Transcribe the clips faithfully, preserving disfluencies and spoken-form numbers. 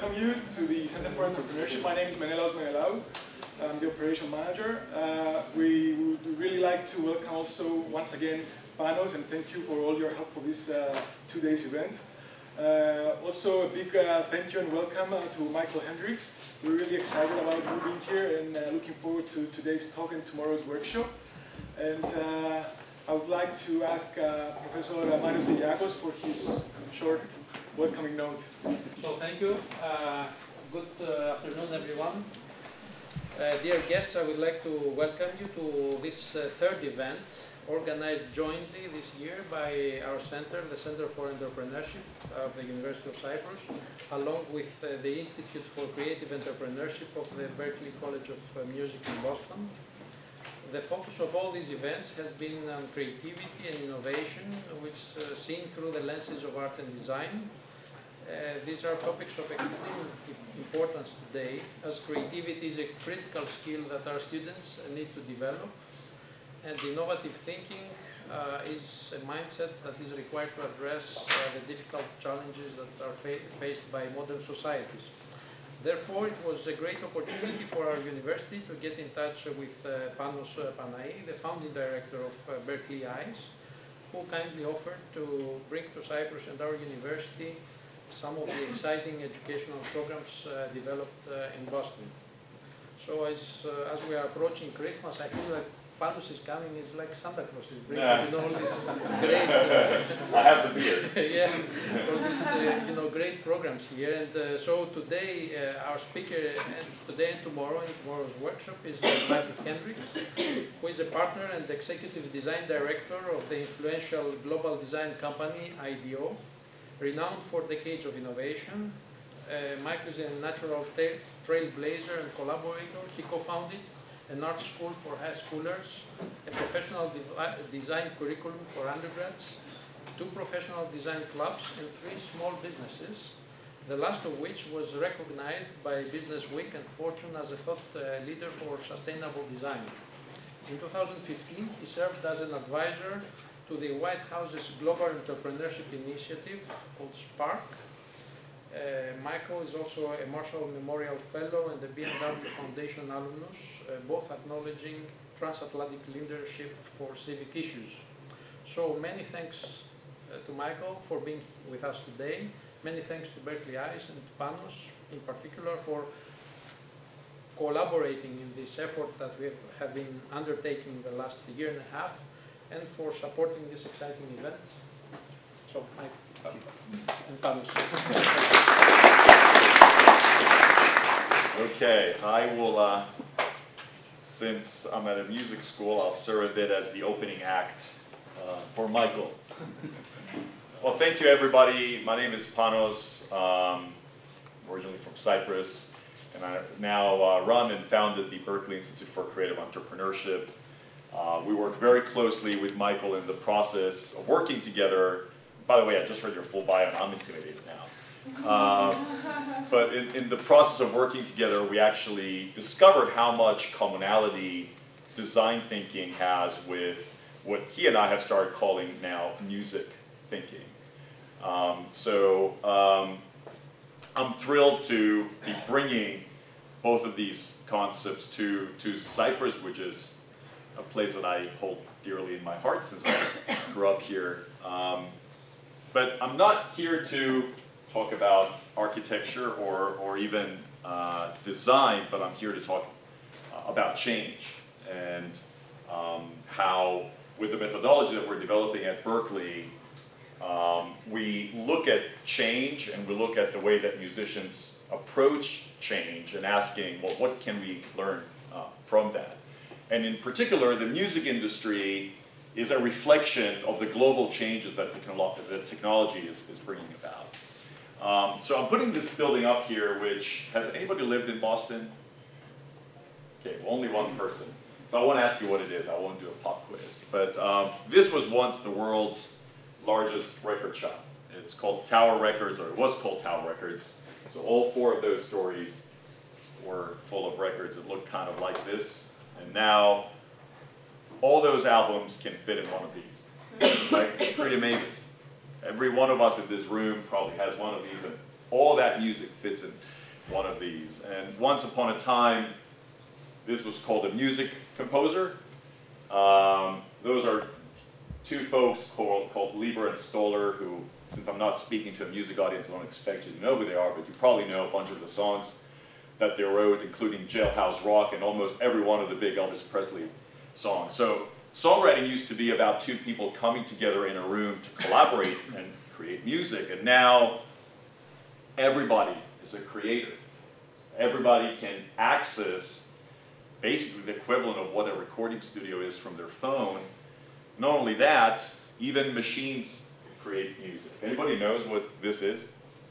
welcome you to the Center for Entrepreneurship. My name is Menelaos Menelau. I'm the operation manager. Uh, we would really like to welcome also once again Panos, and thank you for all your help for this uh, two days event. Uh, also a big uh, thank you and welcome uh, to Michael Hendrix. We're really excited about you being here and uh, looking forward to today's talk and tomorrow's workshop. And uh, I would like to ask uh, Professor Panos Dikaiakos for his short welcoming note. So thank you. Uh, good uh, afternoon, everyone. Uh, dear guests, I would like to welcome you to this uh, third event organized jointly this year by our center, the Center for Entrepreneurship of the University of Cyprus, along with uh, the Institute for Creative Entrepreneurship of the Berklee College of uh, Music in Boston. The focus of all these events has been on creativity and innovation, which uh, seen through the lenses of art and design. Uh, these are topics of extreme importance today, as creativity is a critical skill that our students need to develop, and innovative thinking uh, is a mindset that is required to address uh, the difficult challenges that are fa faced by modern societies. Therefore, it was a great opportunity for our university to get in touch with uh, Panos uh, Panay, the founding director of uh, Berklee Eyes, who kindly offered to bring to Cyprus and our university some of the exciting educational programs uh, developed uh, in Boston. So as, uh, as we are approaching Christmas, I feel like Panos is coming is like Santa Claus is bringing yeah. you know, all these great... Uh, I have the beard. yeah, all these uh, you know, great programs here. And uh, so today, uh, our speaker, and today and tomorrow, in tomorrow's workshop, is uh, Michael Hendrix, who is a partner and executive design director of the influential global design company I D O, renowned for decades of innovation. Uh, Michael is a natural trailblazer and collaborator. He co-founded an art school for high schoolers, a professional de design curriculum for undergrads, two professional design clubs, and three small businesses, the last of which was recognized by Business Week and Fortune as a thought uh, leader for sustainable design. In two thousand fifteen, he served as an advisor to the White House's Global Entrepreneurship Initiative called SPARK. Uh, Michael is also a Marshall Memorial Fellow and the B M W Foundation alumnus, uh, both acknowledging transatlantic leadership for civic issues. So many thanks uh, to Michael for being with us today. Many thanks to Berklee Eyes and to Panos in particular for collaborating in this effort that we have been undertaking the last year and a half, and for supporting this exciting event. So, Mike, and Panos. Okay, I will, uh, since I'm at a music school, I'll serve a bit as the opening act uh, for Michael. Well, thank you everybody. My name is Panos, um, originally from Cyprus, and I now uh, run and founded the Berklee Institute for Creative Entrepreneurship. Uh, we work very closely with Michael in the process of working together. By the way, I just read your full bio and I'm intimidated now. Uh, but in, in the process of working together, we actually discovered how much commonality design thinking has with what he and I have started calling now music thinking. Um, so um, I'm thrilled to be bringing both of these concepts to, to Cyprus, which is a place that I hold dearly in my heart since I grew up here. Um, but I'm not here to talk about architecture or, or even uh, design, but I'm here to talk uh, about change and um, how, with the methodology that we're developing at Berklee, um, we look at change and we look at the way that musicians approach change and asking, well, what can we learn uh, from that? And in particular, the music industry is a reflection of the global changes that, technolo that technology is, is bringing about. Um, so I'm putting this building up here, which, has anybody lived in Boston? Okay, well, only one person. So I want to ask you what it is. I won't do a pop quiz. But um, this was once the world's largest record shop. It's called Tower Records, or it was called Tower Records. So all four of those stories were full of records that looked kind of like this. And now, all those albums can fit in one of these. Like, it's pretty amazing. Every one of us in this room probably has one of these in all that music fits in one of these. And once upon a time, this was called a music composer. Um, those are two folks called, called Lieber and Stoller, who, since I'm not speaking to a music audience, I don't expect you to know who they are, but you probably know a bunch of the songs that they wrote, including Jailhouse Rock and almost every one of the big Elvis Presley songs. So songwriting used to be about two people coming together in a room to collaborate and create music, and now everybody is a creator. Everybody can access basically the equivalent of what a recording studio is from their phone. Not only that, even machines create music. Anybody knows what this is?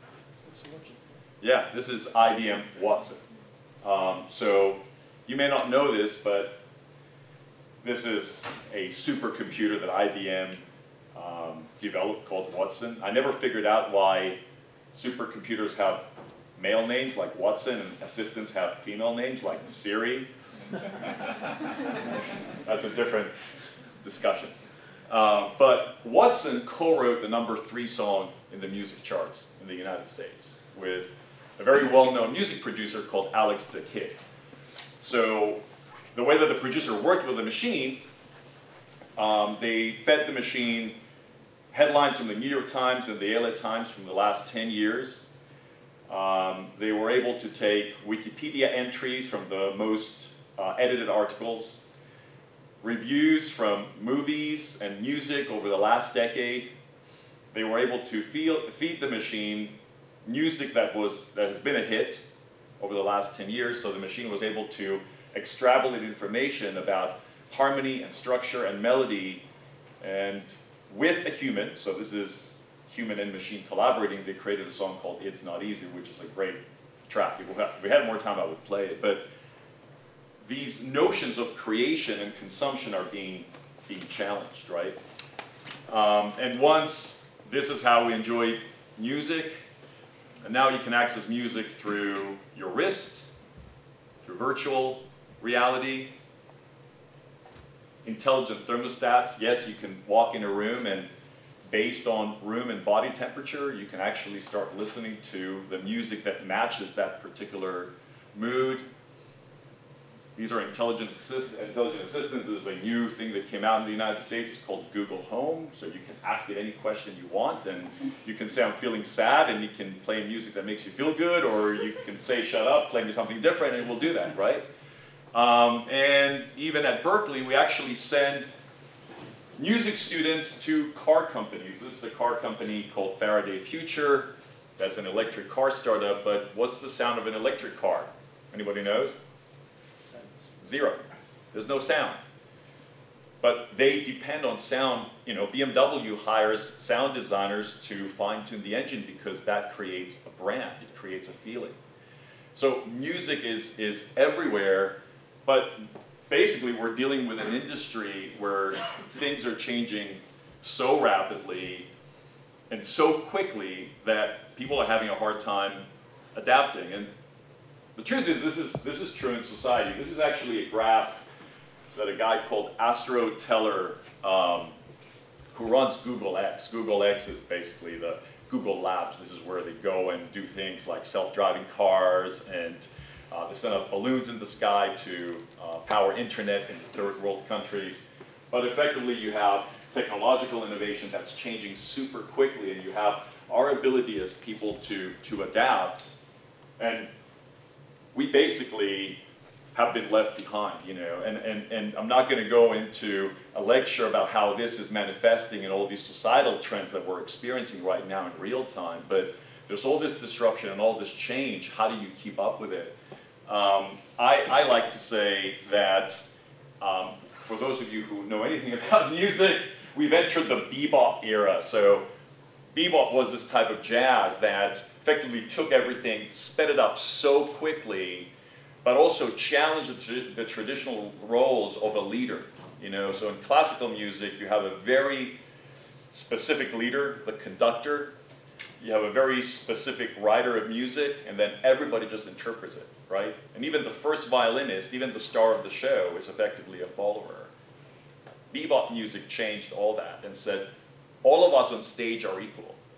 Yeah, this is I B M Watson. Um, so you may not know this, but this is a supercomputer that I B M um, developed called Watson. I never figured out why supercomputers have male names like Watson and assistants have female names like Siri. That's a different discussion. Uh, but Watson co-wrote the number three song in the music charts in the United States with a very well-known music producer called Alex the Kid. So the way that the producer worked with the machine, um, they fed the machine headlines from the New York Times and the L A Times from the last ten years. Um, they were able to take Wikipedia entries from the most uh, edited articles, reviews from movies and music over the last decade. They were able to feel, feed the machine music that, was, that has been a hit over the last ten years, so the machine was able to extrapolate information about harmony and structure and melody, and with a human, so this is human and machine collaborating, they created a song called It's Not Easy, which is a great track. If we had more time, I would play it. But these notions of creation and consumption are being, being challenged, right? Um, and once this is how we enjoy music, and now you can access music through your wrist, through virtual reality, intelligent thermostats. Yes, you can walk in a room and based on room and body temperature, you can actually start listening to the music that matches that particular mood. These are intelligent, assist intelligent assistants. This is a new thing that came out in the United States. It's called Google Home. So you can ask it any question you want, and you can say, I'm feeling sad, and you can play music that makes you feel good, or you can say, shut up, play me something different, and it will do that, right? Um, and even at Berklee, we actually send music students to car companies. This is a car company called Faraday Future. That's an electric car startup, but what's the sound of an electric car? Anybody knows? Zero. There's no sound. But they depend on sound. You know, B M W hires sound designers to fine-tune the engine because that creates a brand. It creates a feeling. So music is, is everywhere, but basically we're dealing with an industry where things are changing so rapidly and so quickly that people are having a hard time adapting. And the truth is, this is, this is true in society. This is actually a graph that a guy called Astro Teller, um, who runs Google X. Google X is basically the Google Labs. This is where they go and do things like self-driving cars, and uh, they send up balloons in the sky to uh, power internet in third world countries. But effectively, you have technological innovation that's changing super quickly, and you have our ability as people to, to adapt. And we basically have been left behind, you know, and, and, and I'm not going to go into a lecture about how this is manifesting in all these societal trends that we're experiencing right now in real time, but there's all this disruption and all this change. How do you keep up with it? Um, I, I like to say that um, for those of you who know anything about music, we've entered the bebop era. So bebop was this type of jazz that effectively took everything, sped it up so quickly, but also challenged the, tra the traditional roles of a leader. You know, so in classical music, you have a very specific leader, the conductor. You have a very specific writer of music, and then everybody just interprets it, right? And even the first violinist, even the star of the show, is effectively a follower. Bebop music changed all that and said, all of us on stage are equal.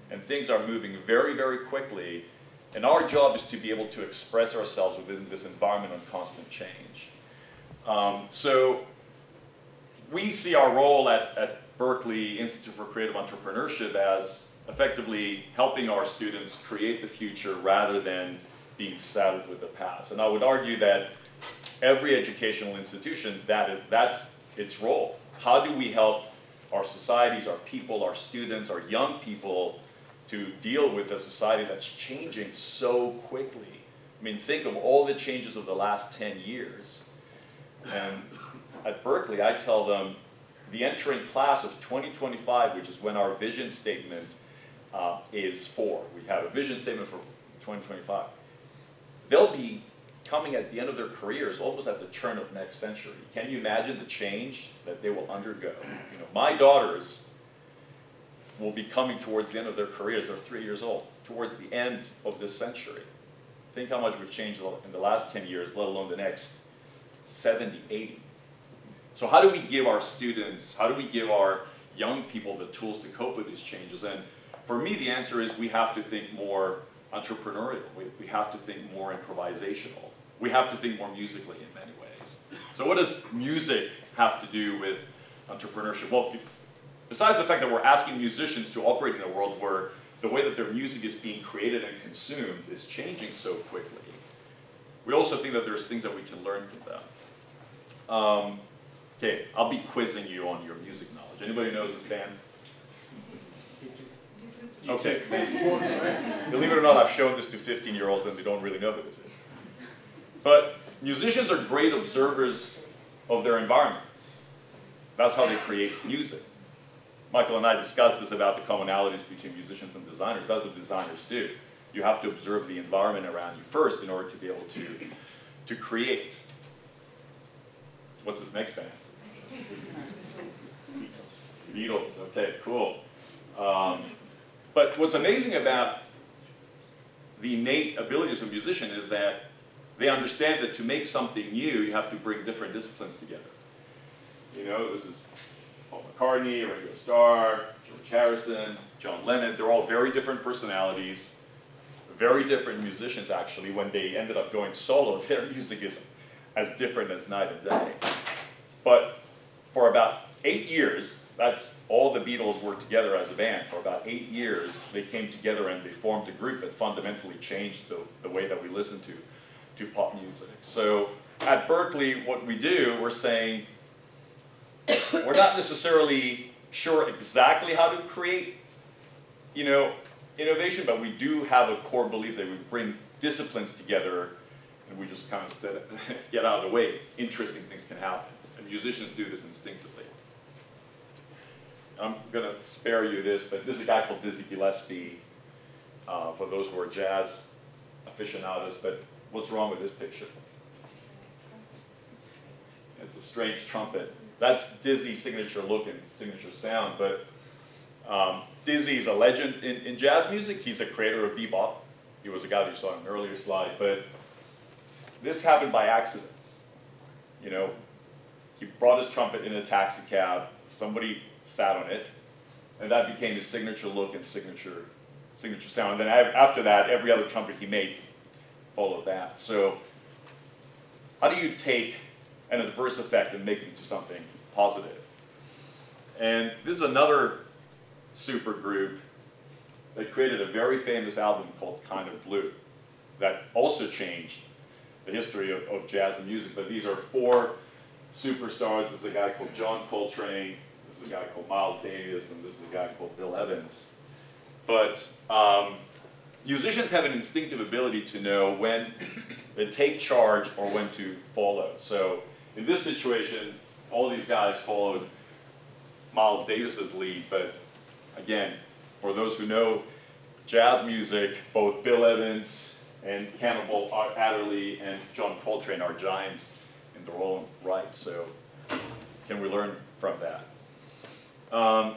and things are moving very, very quickly, and our job is to be able to express ourselves within this environment of constant change. Um, so we see our role at, at Berklee Institute for Creative Entrepreneurship as effectively helping our students create the future rather than being saddled with the past. And I would argue that every educational institution, that is, that's its role. How do we help our societies, our people, our students, our young people to deal with a society that's changing so quickly? I mean, think of all the changes of the last ten years. And at Berklee, I tell them, the entering class of twenty twenty-five, which is when our vision statement uh, is for, we have a vision statement for twenty twenty-five, they'll be coming at the end of their careers, almost at the turn of next century. Can you imagine the change that they will undergo? You know, my daughters will be coming towards the end of their careers. They're three years old, towards the end of this century. Think how much we've changed in the last ten years, let alone the next seventy, eighty. So how do we give our students, how do we give our young people the tools to cope with these changes? And for me, the answer is we have to think more entrepreneurial. We, we have to think more improvisational. We have to think more musically in many ways. So what does music have to do with entrepreneurship? Well, besides the fact that we're asking musicians to operate in a world where the way that their music is being created and consumed is changing so quickly, we also think that there's things that we can learn from them. Um, okay, I'll be quizzing you on your music knowledge. Anybody knows this band? Okay. Believe it or not, I've shown this to fifteen-year-olds and they don't really know who this is. But musicians are great observers of their environment. That's how they create music. Michael and I discussed this about the commonalities between musicians and designers. That's what designers do. You have to observe the environment around you first in order to be able to, to create. What's this next band? Beatles. Okay, cool. Um, but what's amazing about the innate abilities of a musician is that they understand that to make something new, you have to bring different disciplines together. You know, this is Paul McCartney, Ringo Starr, George Harrison, John Lennon. They're all very different personalities, very different musicians actually. When they ended up going solo, their music is as different as night and day. But for about eight years, that's all the Beatles were together as a band. For about eight years, they came together and they formed a group that fundamentally changed the, the way that we listen to, to pop music. So at Berklee, what we do, we're saying, we're not necessarily sure exactly how to create, you know, innovation, but we do have a core belief that we bring disciplines together and we just kind of get out of the way. Interesting things can happen. And musicians do this instinctively. I'm going to spare you this, but this is a guy called Dizzy Gillespie, uh, for those who are jazz aficionados. But what's wrong with this picture? It's a strange trumpet. That's Dizzy's signature look and signature sound, but um, Dizzy is a legend in, in jazz music. He's a creator of bebop. He was a guy that you saw in an earlier slide, but this happened by accident. You know, he brought his trumpet in a taxi cab, somebody sat on it, and that became his signature look and signature, signature sound. And then after that, every other trumpet he made followed that. So how do you take an adverse effect and make it into something positive? And this is another super group that created a very famous album called Kind of Blue that also changed the history of, of jazz and music. But these are four superstars. This is a guy called John Coltrane, this is a guy called Miles Davis, and this is a guy called Bill Evans. But um, musicians have an instinctive ability to know when to take charge or when to follow. So in this situation, all these guys followed Miles Davis's lead, but again, for those who know jazz music, both Bill Evans and Cannibal Adderley and John Coltrane are giants in their own right. So can we learn from that? Um,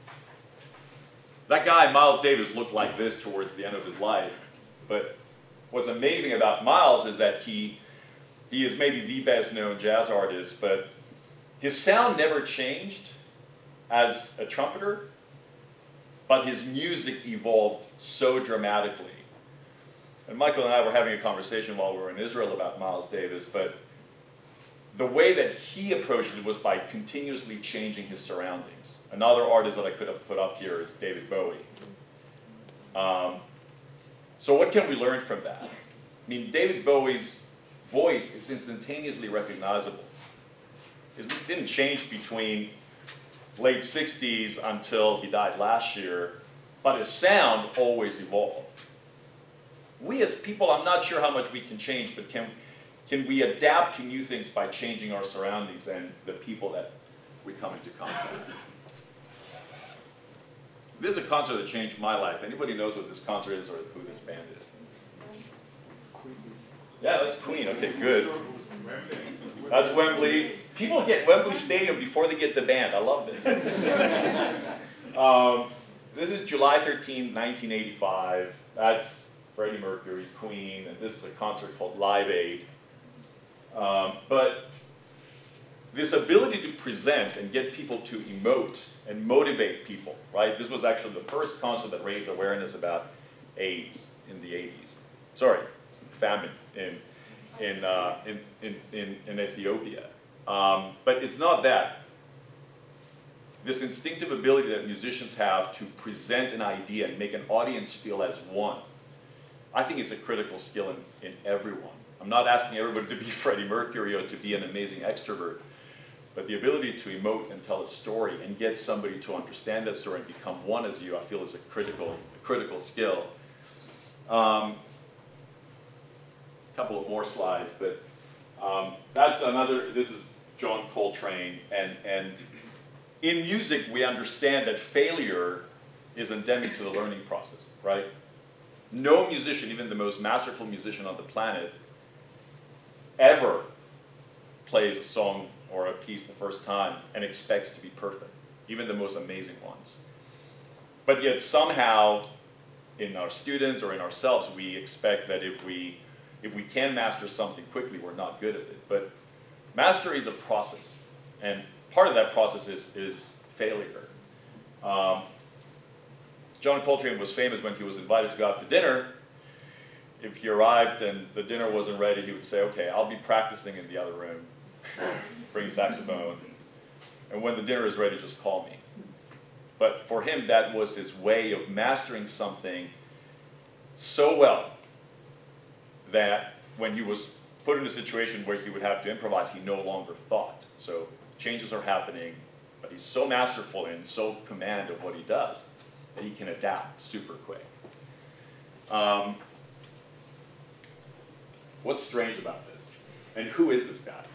that guy, Miles Davis, looked like this towards the end of his life, but what's amazing about Miles is that he He is maybe the best known jazz artist, but his sound never changed as a trumpeter, but his music evolved so dramatically. And Michael and I were having a conversation while we were in Israel about Miles Davis, but the way that he approached it was by continuously changing his surroundings. Another artist that I could have put up here is David Bowie. Um, so what can we learn from that? I mean, David Bowie's voice is instantaneously recognizable. It didn't change between late sixties until he died last year, but his sound always evolved. We as people, I'm not sure how much we can change, but can, can we adapt to new things by changing our surroundings and the people that we come into contact with? This is a concert that changed my life. Anybody knows what this concert is or who this band is? Yeah, that's Queen. Okay, good. That's Wembley. People get Wembley Stadium before they get the band. I love this. um, this is July thirteenth, nineteen eighty-five. That's Freddie Mercury, Queen, and this is a concert called Live Aid. Um, but this ability to present and get people to emote and motivate people, right? This was actually the first concert that raised awareness about AIDS in the eighties. Sorry, famine in, in, uh, in, in, in, in Ethiopia. Um, but it's not that. This instinctive ability that musicians have to present an idea and make an audience feel as one, I think it's a critical skill in, in everyone. I'm not asking everybody to be Freddie Mercury or to be an amazing extrovert, but the ability to emote and tell a story and get somebody to understand that story and become one as you, I feel is a critical, a critical skill. Um, a couple of more slides, but um, that's another, this is John Coltrane, and, and in music we understand that failure is endemic to the learning process, right? No musician, even the most masterful musician on the planet, ever plays a song or a piece the first time and expects to be perfect, even the most amazing ones. But yet somehow, in our students or in ourselves, we expect that if we, if we can master something quickly, we're not good at it. But mastery is a process, and part of that process is, is failure. Um, John Coltrane was famous when he was invited to go out to dinner. If he arrived and the dinner wasn't ready, he would say, okay, I'll be practicing in the other room, bring a saxophone, and when the dinner is ready, just call me. But for him, that was his way of mastering something so well that when he was put in a situation where he would have to improvise, he no longer thought. So changes are happening, but he's so masterful and so command of what he does that he can adapt super quick. Um, what's strange about this? And who is this guy?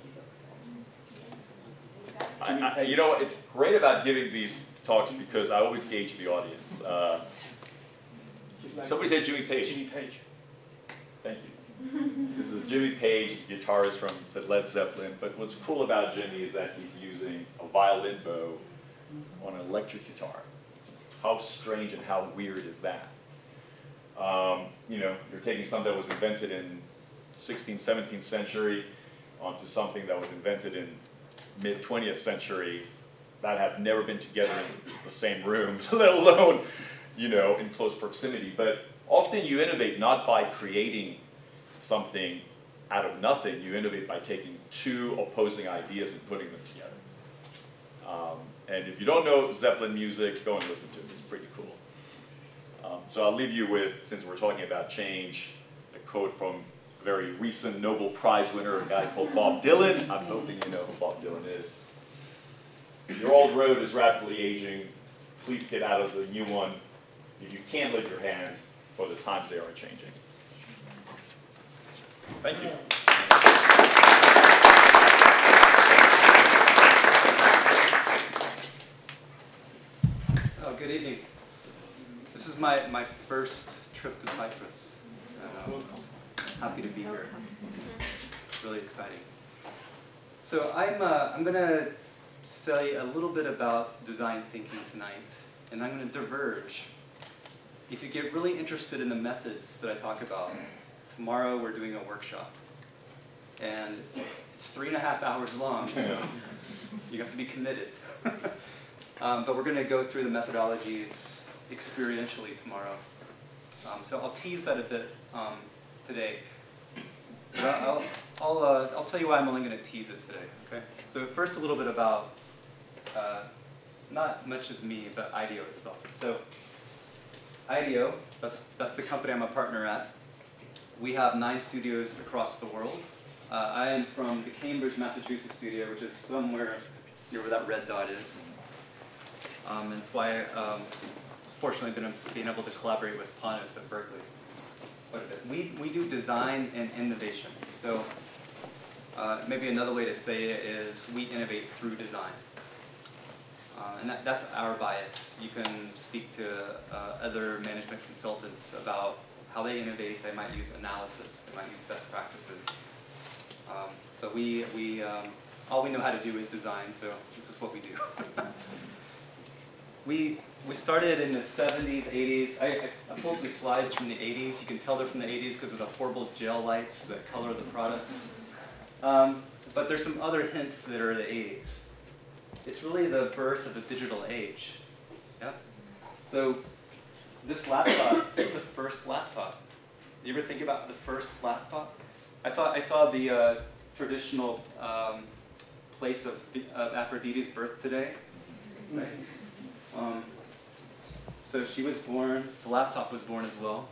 I, I, you know, it's great about giving these talks because I always gauge the audience. Uh, somebody said Jimmy Page. Jimmy Page. Thank you. This is Jimmy Page, he's a guitarist from said Led Zeppelin. But what's cool about Jimmy is that he's using a violin bow on an electric guitar. How strange and how weird is that? Um, you know, you're taking something that was invented in sixteenth, seventeenth century onto something that was invented in mid twentieth century that have never been together in the same room, let alone, you know, in close proximity. But often you innovate not by creating something out of nothing. You innovate by taking two opposing ideas and putting them together. Um, and if you don't know Zeppelin music, go and listen to it. It's pretty cool. Um, so I'll leave you with, since we're talking about change, a quote from a very recent Nobel Prize winner, a guy called Bob Dylan. I'm hoping you know who Bob Dylan is. Your old road is rapidly aging. Please get out of the new one. If you can't lift your hand, for the times they are changing. Thank you. Oh, good evening. This is my, my first trip to Cyprus. Um, happy to be here. It's really exciting. So I'm, uh, I'm going to say a little bit about design thinking tonight, and I'm going to diverge. If you get really interested in the methods that I talk about, tomorrow we're doing a workshop. And it's three and a half hours long, so you have to be committed. um, but we're going to go through the methodologies experientially tomorrow. Um, so I'll tease that a bit um, today. But I'll, I'll, uh, I'll tell you why I'm only going to tease it today. Okay. So first, a little bit about uh, not much as me, but IDEO itself. So IDEO, that's that's the company I'm a partner at. We have nine studios across the world. Uh, I am from the Cambridge, Massachusetts studio, which is somewhere near where that red dot is. Um, and it's why, um, fortunately, I've been being able to collaborate with Panos at Berklee quite a bit. We, we do design and innovation. So uh, maybe another way to say it is we innovate through design. Uh, and that, that's our bias. You can speak to uh, other management consultants about how they innovate. They might use analysis. They might use best practices. Um, but we, we um, all we know how to do is design, so this is what we do. we, we started in the seventies, eighties. I, I pulled some slides from the eighties. You can tell they're from the eighties because of the horrible gel lights that color the products. Um, but there's some other hints that are the eighties. It's really the birth of the digital age. Yeah? So this laptop, this is the first laptop. You ever think about the first laptop? I saw, I saw the uh, traditional um, place of, of Aphrodite's birth today. Right? Um, so she was born, the laptop was born as well.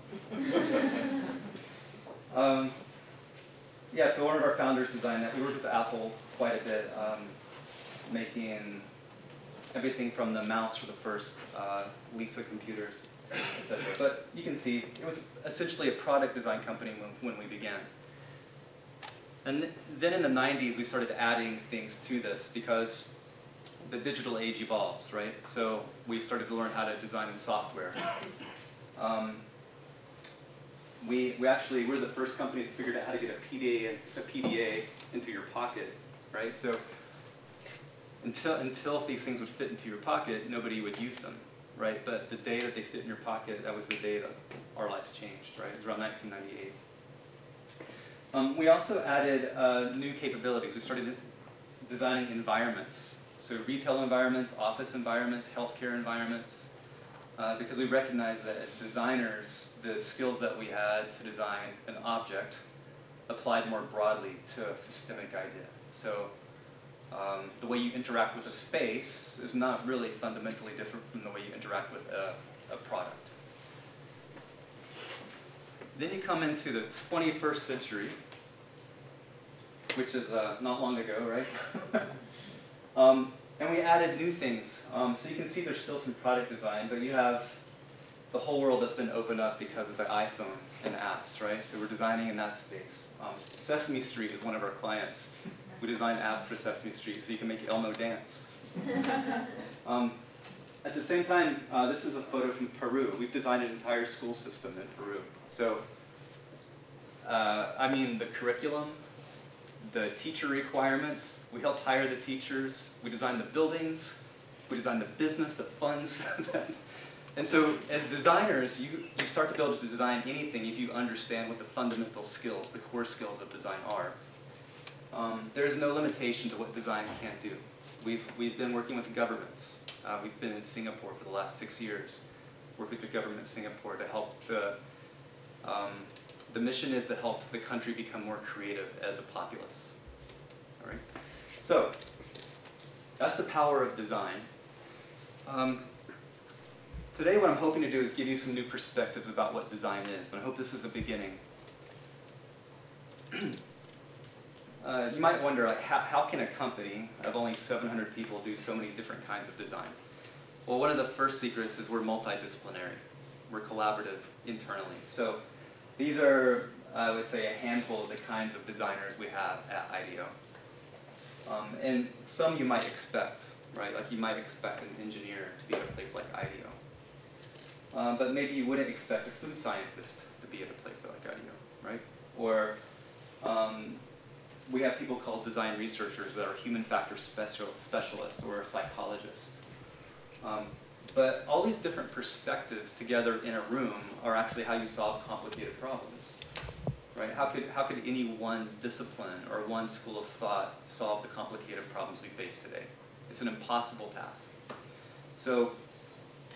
um, yeah, so one of our founders designed that. We worked with Apple quite a bit, um, making everything from the mouse for the first uh, Lisa computers, et cetera. But you can see it was essentially a product design company when, when we began. And th then in the nineties, we started adding things to this because the digital age evolves, right? So we started to learn how to design in software. Um, we, we actually, we're the first company that figured out how to get a P D A, a P D A into your pocket, right? So until, until these things would fit into your pocket, nobody would use them, right? But the day that they fit in your pocket, that was the day that our lives changed, right? It was around nineteen ninety-eight. Um, we also added uh, new capabilities. We started designing environments. So retail environments, office environments, healthcare environments, uh, because we recognized that as designers, the skills that we had to design an object applied more broadly to a systemic idea. So um, the way you interact with a space is not really fundamentally different from the way you interact with a, a product. Then you come into the twenty-first century, which is uh, not long ago, right? um, and we added new things. Um, so you can see there's still some product design, but you have the whole world that's been opened up because of the iPhone and apps, right? So we're designing in that space. Um, Sesame Street is one of our clients. We design apps for Sesame Street so you can make Elmo dance. um, At the same time, uh, this is a photo from Peru. We've designed an entire school system in Peru. So, uh, I mean, the curriculum, the teacher requirements, we helped hire the teachers, we designed the buildings, we designed the business, the funds. And so, as designers, you, you start to be able to design anything if you understand what the fundamental skills, the core skills of design are. Um, there's no limitation to what design can't do. We've, we've been working with governments. Uh, we've been in Singapore for the last six years, worked with the government of Singapore to help the, um, the mission is to help the country become more creative as a populace. All right? So, that's the power of design. Um, today what I'm hoping to do is give you some new perspectives about what design is, and I hope this is the beginning. Uh, you might wonder, like, how, how can a company of only seven hundred people do so many different kinds of design? Well, one of the first secrets is we're multidisciplinary. We're collaborative internally. So these are, I would say, a handful of the kinds of designers we have at IDEO. Um, and some you might expect, right? Like you might expect an engineer to be at a place like IDEO. Um, but maybe you wouldn't expect a food scientist to be at a place like IDEO, right? Or um, we have people called design researchers that are human factor special, specialists or psychologists. Um, but all these different perspectives together in a room are actually how you solve complicated problems, right? How could, how could any one discipline or one school of thought solve the complicated problems we face today? It's an impossible task. So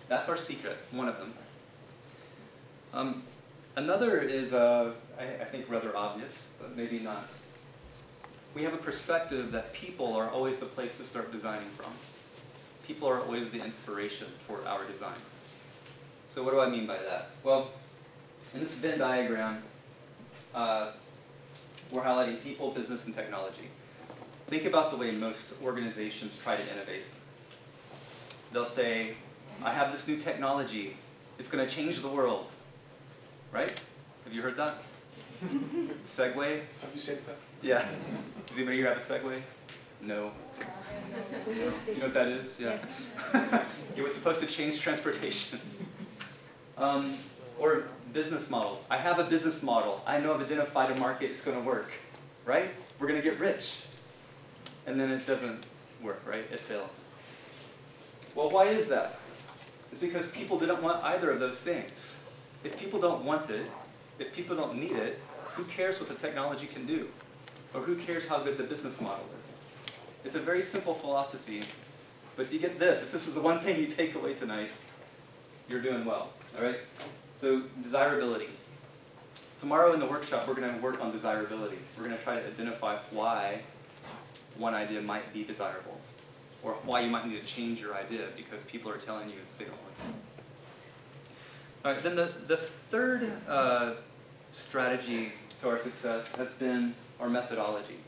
That's our secret, one of them. Um, another is, uh, I, I think, rather obvious, but maybe not. We have a perspective that people are always the place to start designing from. People are always the inspiration for our design. So what do I mean by that? Well, in this Venn diagram, uh, we're highlighting people, business, and technology. Think about the way most organizations try to innovate. They'll say, I have this new technology. It's going to change the world. Right? Have you heard that? Segway? Have you said that? Yeah. Does anybody here have a Segway? No. We used it. You know what that is? Yeah. Yes. It was supposed to change transportation. um, or business models. I have a business model. I know I've identified a market. It's going to work. Right? We're going to get rich. And then it doesn't work, right? It fails. Well, why is that? It's because people didn't want either of those things. If people don't want it, if people don't need it, who cares what the technology can do? Or who cares how good the business model is? It's a very simple philosophy, but if you get this, if this is the one thing you take away tonight, you're doing well, all right? So desirability. Tomorrow in the workshop, we're going to work on desirability. We're going to try to identify why one idea might be desirable, or why you might need to change your idea because people are telling you they don't want to. All right, then the, the third uh, strategy to our success has been our methodology.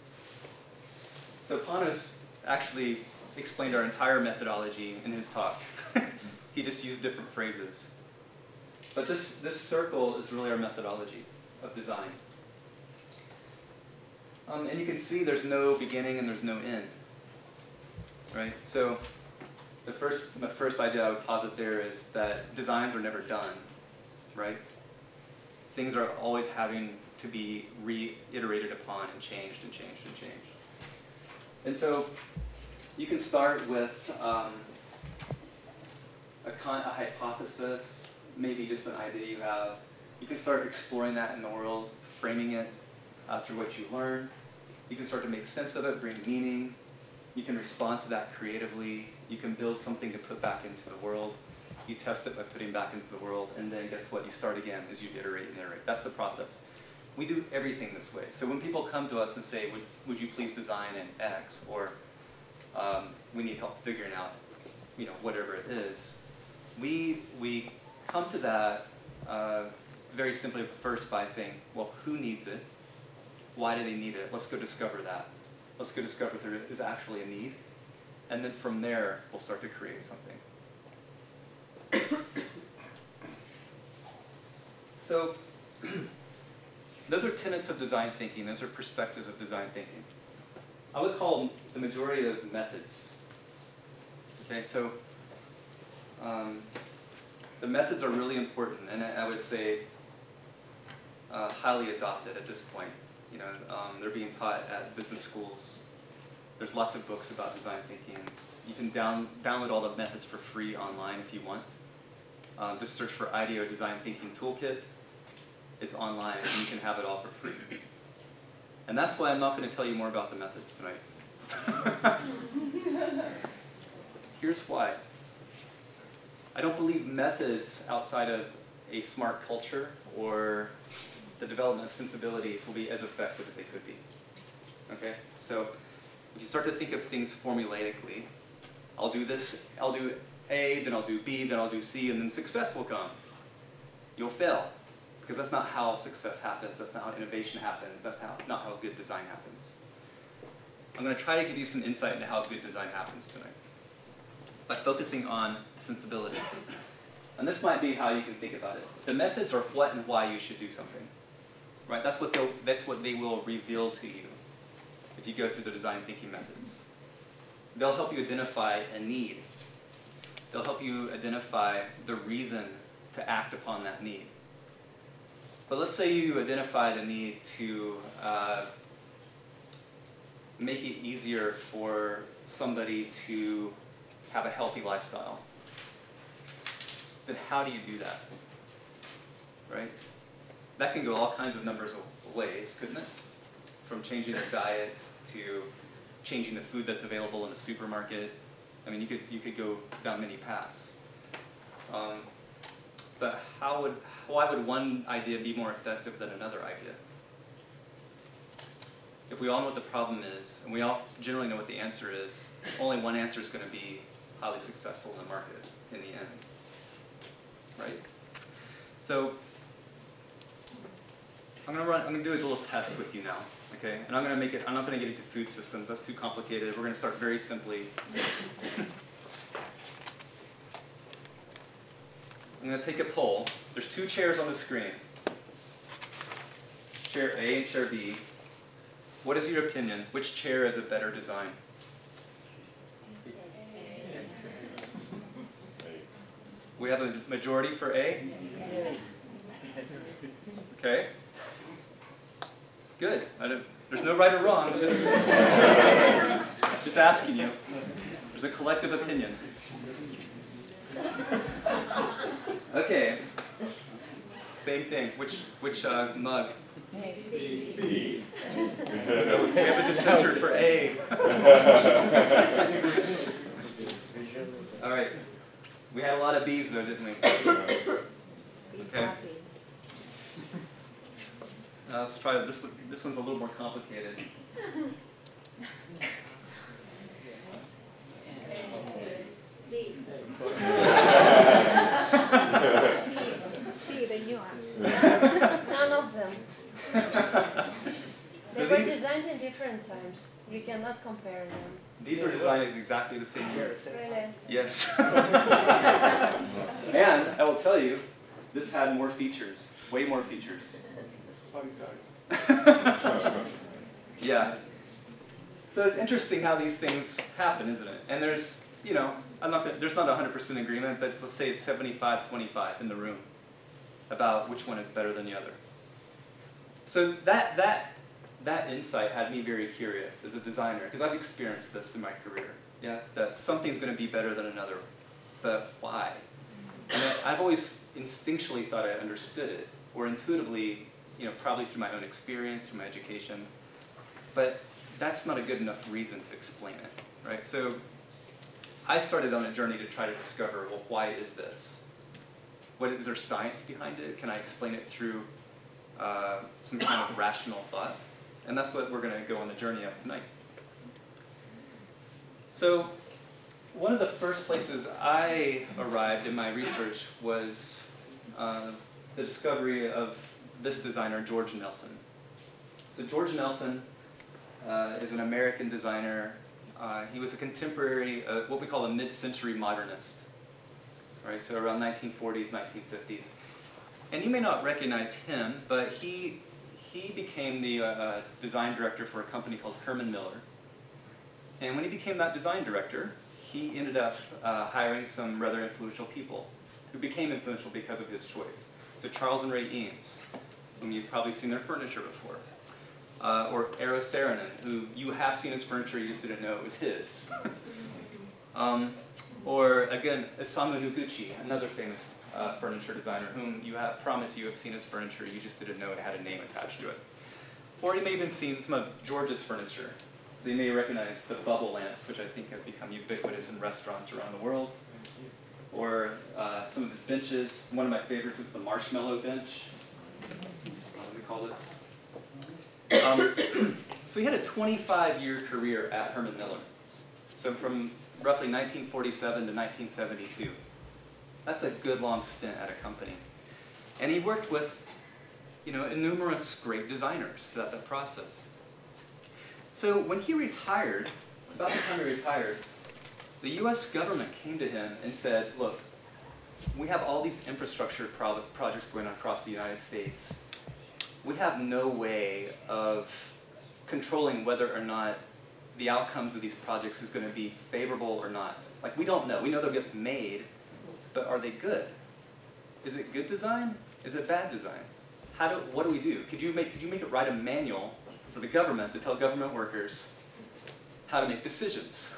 So Panos actually explained our entire methodology in his talk. He just used different phrases. But this, this circle is really our methodology of design. Um, and you can see there's no beginning and there's no end. Right? So the first, the first idea I would posit there is that designs are never done. Right? Things are always having to be reiterated upon and changed and changed and changed. And so you can start with um, a, con a hypothesis, maybe just an idea you have. You can start exploring that in the world, framing it uh, through what you learn. You can start to make sense of it, bring meaning. You can respond to that creatively. You can build something to put back into the world. You test it by putting back into the world, and then guess what? You start again as you iterate and iterate. That's the process. We do everything this way. So when people come to us and say, would, would you please design an X, or um, we need help figuring out, you know, whatever it is, we, we come to that uh, very simply first by saying, well, who needs it? Why do they need it? Let's go discover that. Let's go discover if there is actually a need. And then from there, we'll start to create something. So those are tenets of design thinking. Those are perspectives of design thinking. I would call the majority of those methods. Okay, so um, the methods are really important, and I would say uh, highly adopted at this point. You know, um, they're being taught at business schools. There's lots of books about design thinking. You can down, download all the methods for free online if you want. Um, just search for I D E O Design Thinking Toolkit. It's online, and you can have it all for free. And that's why I'm not going to tell you more about the methods tonight. Here's why. I don't believe methods outside of a smart culture or the development of sensibilities will be as effective as they could be. Okay? So if you start to think of things formulaically, I'll do this, I'll do A, then I'll do B, then I'll do C, and then success will come. You'll fail, because that's not how success happens, that's not how innovation happens, that's how, not how good design happens. I'm going to try to give you some insight into how good design happens tonight by focusing on sensibilities. And this might be how you can think about it. The methods are what and why you should do something. Right? That's what, they'll, that's what they will reveal to you if you go through the design thinking methods. They'll help you identify a need. They'll help you identify the reason to act upon that need. But let's say you identified a need to uh, make it easier for somebody to have a healthy lifestyle. Then how do you do that? Right? That can go all kinds of numbers of ways, couldn't it? From changing their diet to changing the food that's available in the supermarket. I mean, you could, you could go down many paths. Um, but how would, why would one idea be more effective than another idea? If we all know what the problem is, and we all generally know what the answer is, only one answer is going to be highly successful in the market in the end, right? So I'm going to run. I'm going to do a little test with you now, okay? And I'm going to make it. I'm not going to get into food systems. That's too complicated. We're going to start very simply. I'm going to take a poll. There's two chairs on the screen. Chair A and chair B. What is your opinion? Which chair is a better design? We have a majority for A? Yes. Okay. Good. I don't, there's no right or wrong. I'm just, just asking you. There's a collective opinion. Okay. Same thing. Which, which uh, mug? B. B. We have a dissenter for A. All right. We had a lot of B's though, didn't we? Okay. Uh, let's try this one. This one's a little more complicated. B. C. C, the new one. None of them. So They were these, designed in different times. You cannot compare them. these are designed as exactly the same year. Really. Yes. And I will tell you, this had more features, way more features. Yeah. So it's interesting how these things happen, isn't it? And there's, you know, I'm not gonna, there's not one hundred percent agreement, but let's say it's seventy-five twenty-five in the room about which one is better than the other. So that, that, that insight had me very curious as a designer, because I've experienced this in my career, yeah, that something's going to be better than another, but why? And I've always instinctually thought I understood it, or intuitively, you know, probably through my own experience, through my education, but that's not a good enough reason to explain it, right? So I started on a journey to try to discover, well, why is this? What, is there science behind it? Can I explain it through uh, some kind of rational thought? And that's what we're going to go on the journey of tonight. So one of the first places I arrived in my research was uh, the discovery of this designer, George Nelson. So George Nelson uh, is an American designer. Uh, he was a contemporary, uh, what we call a mid-century modernist. Right, so around nineteen forties, nineteen fifties. And you may not recognize him, but he, he became the uh, design director for a company called Herman Miller. And when he became that design director, he ended up uh, hiring some rather influential people who became influential because of his choice. So Charles and Ray Eames, whom you've probably seen their furniture before. Uh, or Eero Saarinen, who you have seen his furniture, you just didn't know it was his. um, Or again, Isamu Noguchi, another famous uh, furniture designer, whom you have promise you have seen his furniture, you just didn't know it had a name attached to it. Or you may have even seen some of George's furniture. So you may recognize the bubble lamps, which I think have become ubiquitous in restaurants around the world. Or uh, some of his benches. One of my favorites is the marshmallow bench. What was it called? It? Um, so he had a twenty-five year career at Herman Miller. So from roughly nineteen forty-seven to nineteen seventy-two. That's a good long stint at a company. And he worked with, you know, numerous great designers throughout that process. So when he retired, about the time he retired, the U S government came to him and said, look, we have all these infrastructure pro projects going on across the United States. We have no way of controlling whether or not the outcomes of these projects is going to be favorable or not. Like, we don't know. We know they'll get made, but are they good? Is it good design? Is it bad design? How do, what do we do? Could you make, could you make it write a manual for the government to tell government workers how to make decisions?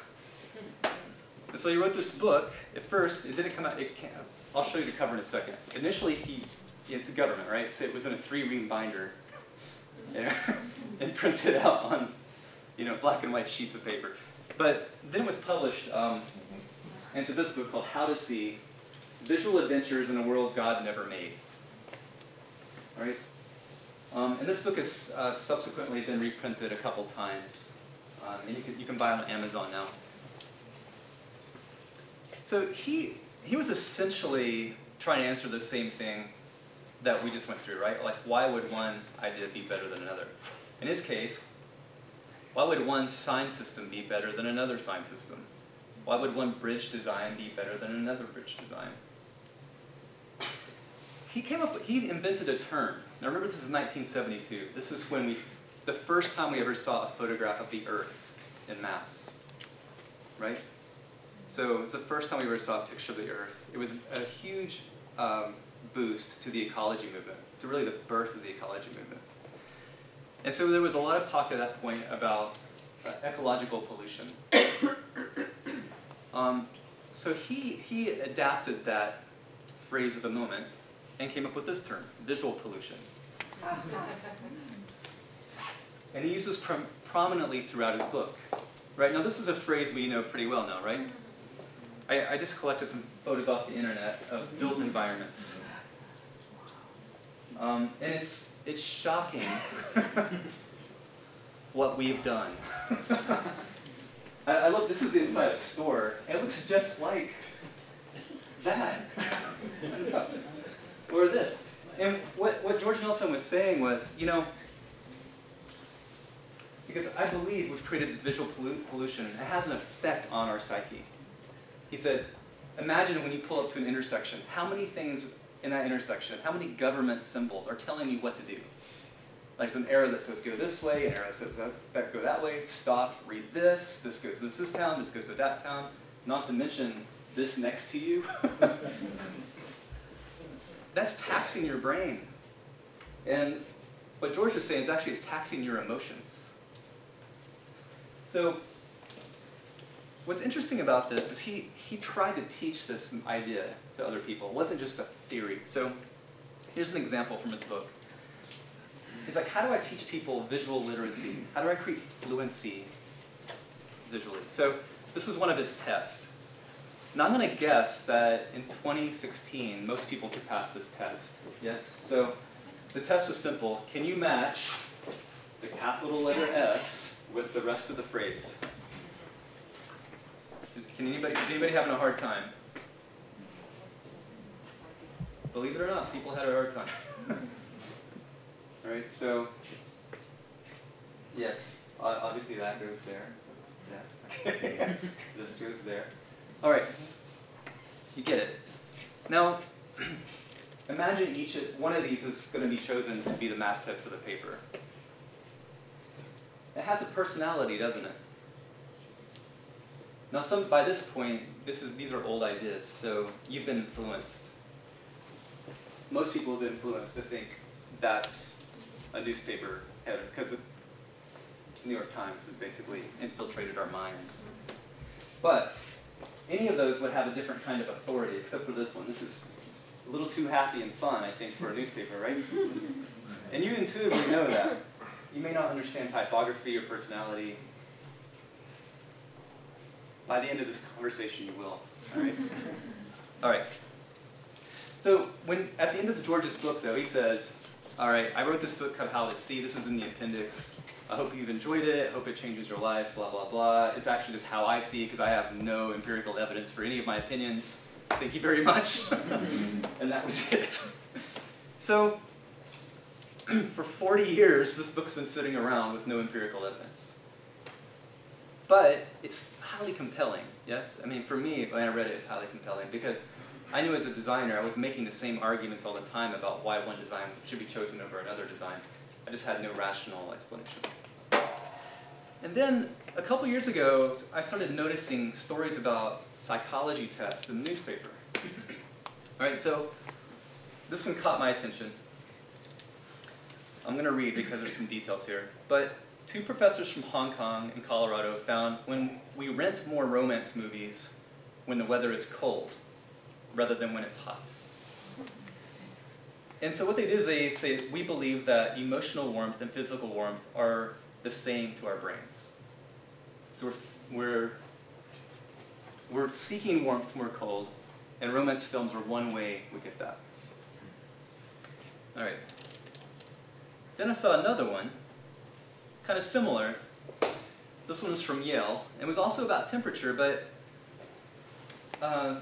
And so he wrote this book. At first, it didn't come out, it can't, I'll show you the cover in a second. Initially, he, it's the government, right? So it was in a three-ring binder, you know, and printed out on, you know, black and white sheets of paper. But then it was published um, into this book called How to See Visual Adventures in a World God Never Made. All right? Um, and this book has uh, subsequently been reprinted a couple times. Um, and you can, you can buy it on Amazon now. So he, he was essentially trying to answer the same thing that we just went through, right? Like, why would one idea be better than another? In his case, why would one sign system be better than another sign system? Why would one bridge design be better than another bridge design? He came up, he invented a term. Now remember, this is nineteen seventy-two. This is when we, the first time we ever saw a photograph of the Earth in mass, right? So it's the first time we ever saw a picture of the Earth. It was a huge um, boost to the ecology movement, to really the birth of the ecology movement. And so there was a lot of talk at that point about uh, ecological pollution. um, so he, he adapted that phrase of the moment and came up with this term, visual pollution. And he uses prom prominently throughout his book. Right, now this is a phrase we know pretty well now, right? I, I just collected some photos off the internet of built environments. Um, and it's, it's shocking what we've done. I, I look, this is inside a store, and it looks just like that. Or this. And what, what George Nelson was saying was, you know, because I believe we've created visual pollu pollution, it has an effect on our psyche. He said, imagine when you pull up to an intersection, how many things in that intersection, how many government symbols are telling you what to do? Like there's an arrow that says go this way, an arrow that says that, go that way, stop, read this, this goes to this, this town, this goes to that town, not to mention this next to you. That's taxing your brain. And what George was saying is actually it's taxing your emotions. So what's interesting about this is he, he tried to teach this idea to other people. It wasn't just a theory. So here's an example from his book. He's like, how do I teach people visual literacy? How do I create fluency visually? So this is one of his tests. Now I'm going to guess that in twenty sixteen, most people could pass this test. Yes? So the test was simple. Can you match the capital letter S with the rest of the phrase? Is, can anybody, is anybody having a hard time? Believe it or not, people had a hard time. All right, so yes, obviously that goes there. Yeah, okay. This goes there. All right, you get it. Now, imagine each one of these is going to be chosen to be the masthead for the paper. It has a personality, doesn't it? Now, some, by this point, this is, these are old ideas, so you've been influenced. Most people have been influenced to think that's a newspaper header, because the New York Times has basically infiltrated our minds. But any of those would have a different kind of authority, except for this one. This is a little too happy and fun, I think, for a newspaper, right? And you intuitively know that. You may not understand typography or personality. By the end of this conversation, you will. All right? All right. So when, at the end of George's book, though, he says, all right, I wrote this book called How to See. This is in the appendix. I hope you've enjoyed it. I hope it changes your life, blah, blah, blah. It's actually just how I see, because I have no empirical evidence for any of my opinions. Thank you very much. And that was it. So for forty years, this book's been sitting around with no empirical evidence. But it's highly compelling, yes? I mean, for me, when I read it, it's highly compelling, because I knew as a designer, I was making the same arguments all the time about why one design should be chosen over another design. I just had no rational explanation. And then, a couple years ago, I started noticing stories about psychology tests in the newspaper. All right, so this one caught my attention. I'm going to read because there's some details here. But two professors from Hong Kong and Colorado found when we rent more romance movies when the weather is cold, rather than when it's hot. And so what they did is they say, we believe that emotional warmth and physical warmth are the same to our brains. So we're, we're, we're seeking warmth when we're cold, And romance films are one way we get that. All right. Then I saw another one, kind of similar. This one was from Yale. It was also about temperature, but uh,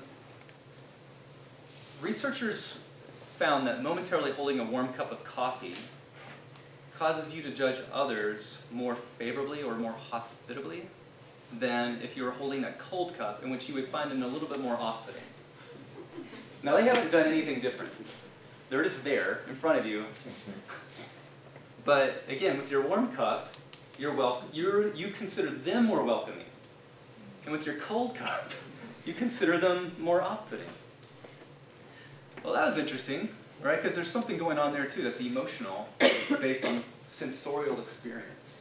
researchers found that momentarily holding a warm cup of coffee causes you to judge others more favorably or more hospitably than if you were holding a cold cup, in which you would find them a little bit more off-putting. Now, they haven't done anything different. They're just there in front of you. But again, with your warm cup, you're welcome. You're, you consider them more welcoming. And with your cold cup, you consider them more off-putting. Well, that was interesting, right? Because there's something going on there too that's emotional, based on sensorial experience.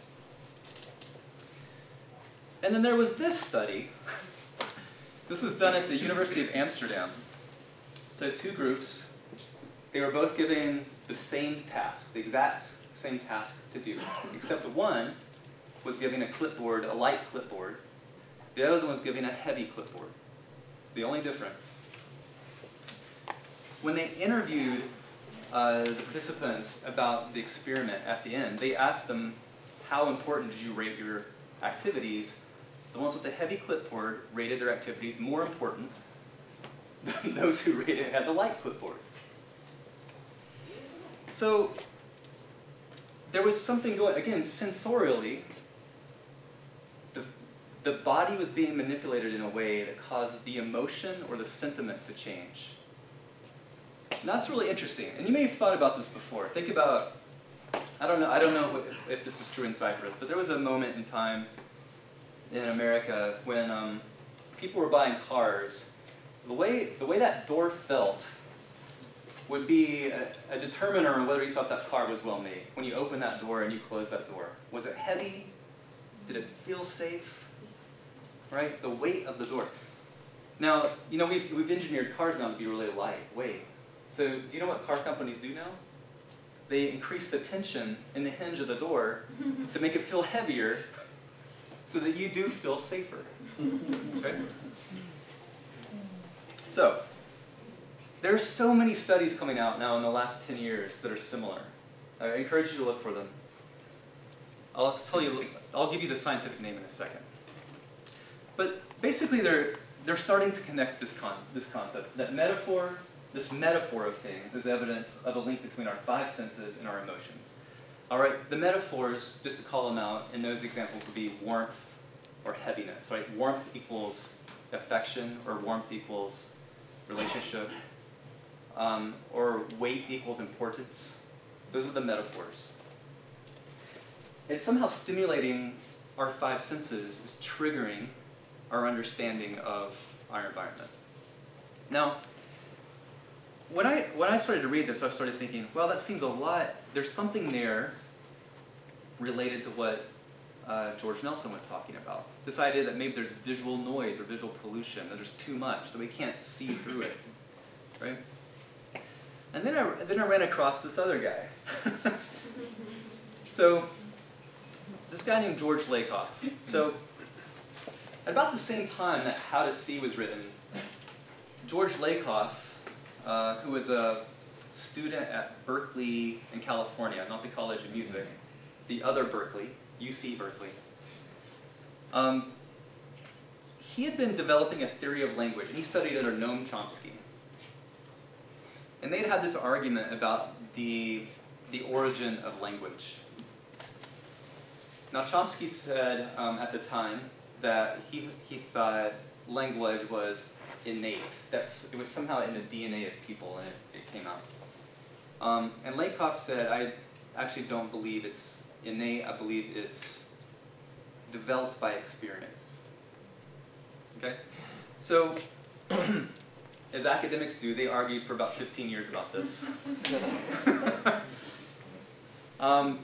And then there was this study. This was done at the University of Amsterdam. So two groups, they were both given the same task, the exact same task to do, except that one was given a clipboard, a light clipboard. The other one was given a heavy clipboard. It's the only difference. When they interviewed uh, the participants about the experiment at the end, they asked them, how important did you rate your activities? The ones with the heavy clipboard rated their activities more important than those who rated had the light clipboard. So there was something going, again, sensorially, the, the body was being manipulated in a way that caused the emotion or the sentiment to change. And that's really interesting. And you may have thought about this before. Think about, I don't know, I don't know if, if this is true in Cyprus, but there was a moment in time in America when um, people were buying cars. The way, the way that door felt would be a, a determiner on whether you thought that car was well made. When you open that door and you close that door. Was it heavy? Did it feel safe? Right? The weight of the door. Now, you know, we've, we've engineered cars now to be really lightweight. So do you know what car companies do now? They increase the tension in the hinge of the door to make it feel heavier so that you do feel safer. Okay? So, there are so many studies coming out now in the last ten years that are similar. I encourage you to look for them. I'll tell you, I'll give you the scientific name in a second. But basically they're, they're starting to connect this, con this concept, that metaphor, this metaphor of things is evidence of a link between our five senses and our emotions. All right, the metaphors, just to call them out, in those examples would be warmth or heaviness, right? Warmth equals affection, or warmth equals relationship, um, or weight equals importance. Those are the metaphors. And somehow stimulating our five senses is triggering our understanding of our environment. Now, when I, when I started to read this, I started thinking, well, that seems a lot, there's something there related to what uh, George Nelson was talking about. This idea that maybe there's visual noise or visual pollution, that there's too much, that we can't see through it, right? And then I, then I ran across this other guy. So, this guy named George Lakoff. So, at about the same time that How to See was written, George Lakoff, uh, who was a student at Berklee in California, not the College of Music, the other Berklee, U C Berkeley, um, he had been developing a theory of language, and he studied under Noam Chomsky. And they'd had this argument about the, the origin of language. Now, Chomsky said um, at the time that he, he thought language was innate. That's, it was somehow in the D N A of people, and it, it came out. Um, and Lakoff said, I actually don't believe it's innate. I believe it's developed by experience. Okay? So, as academics do, they argued for about fifteen years about this. um,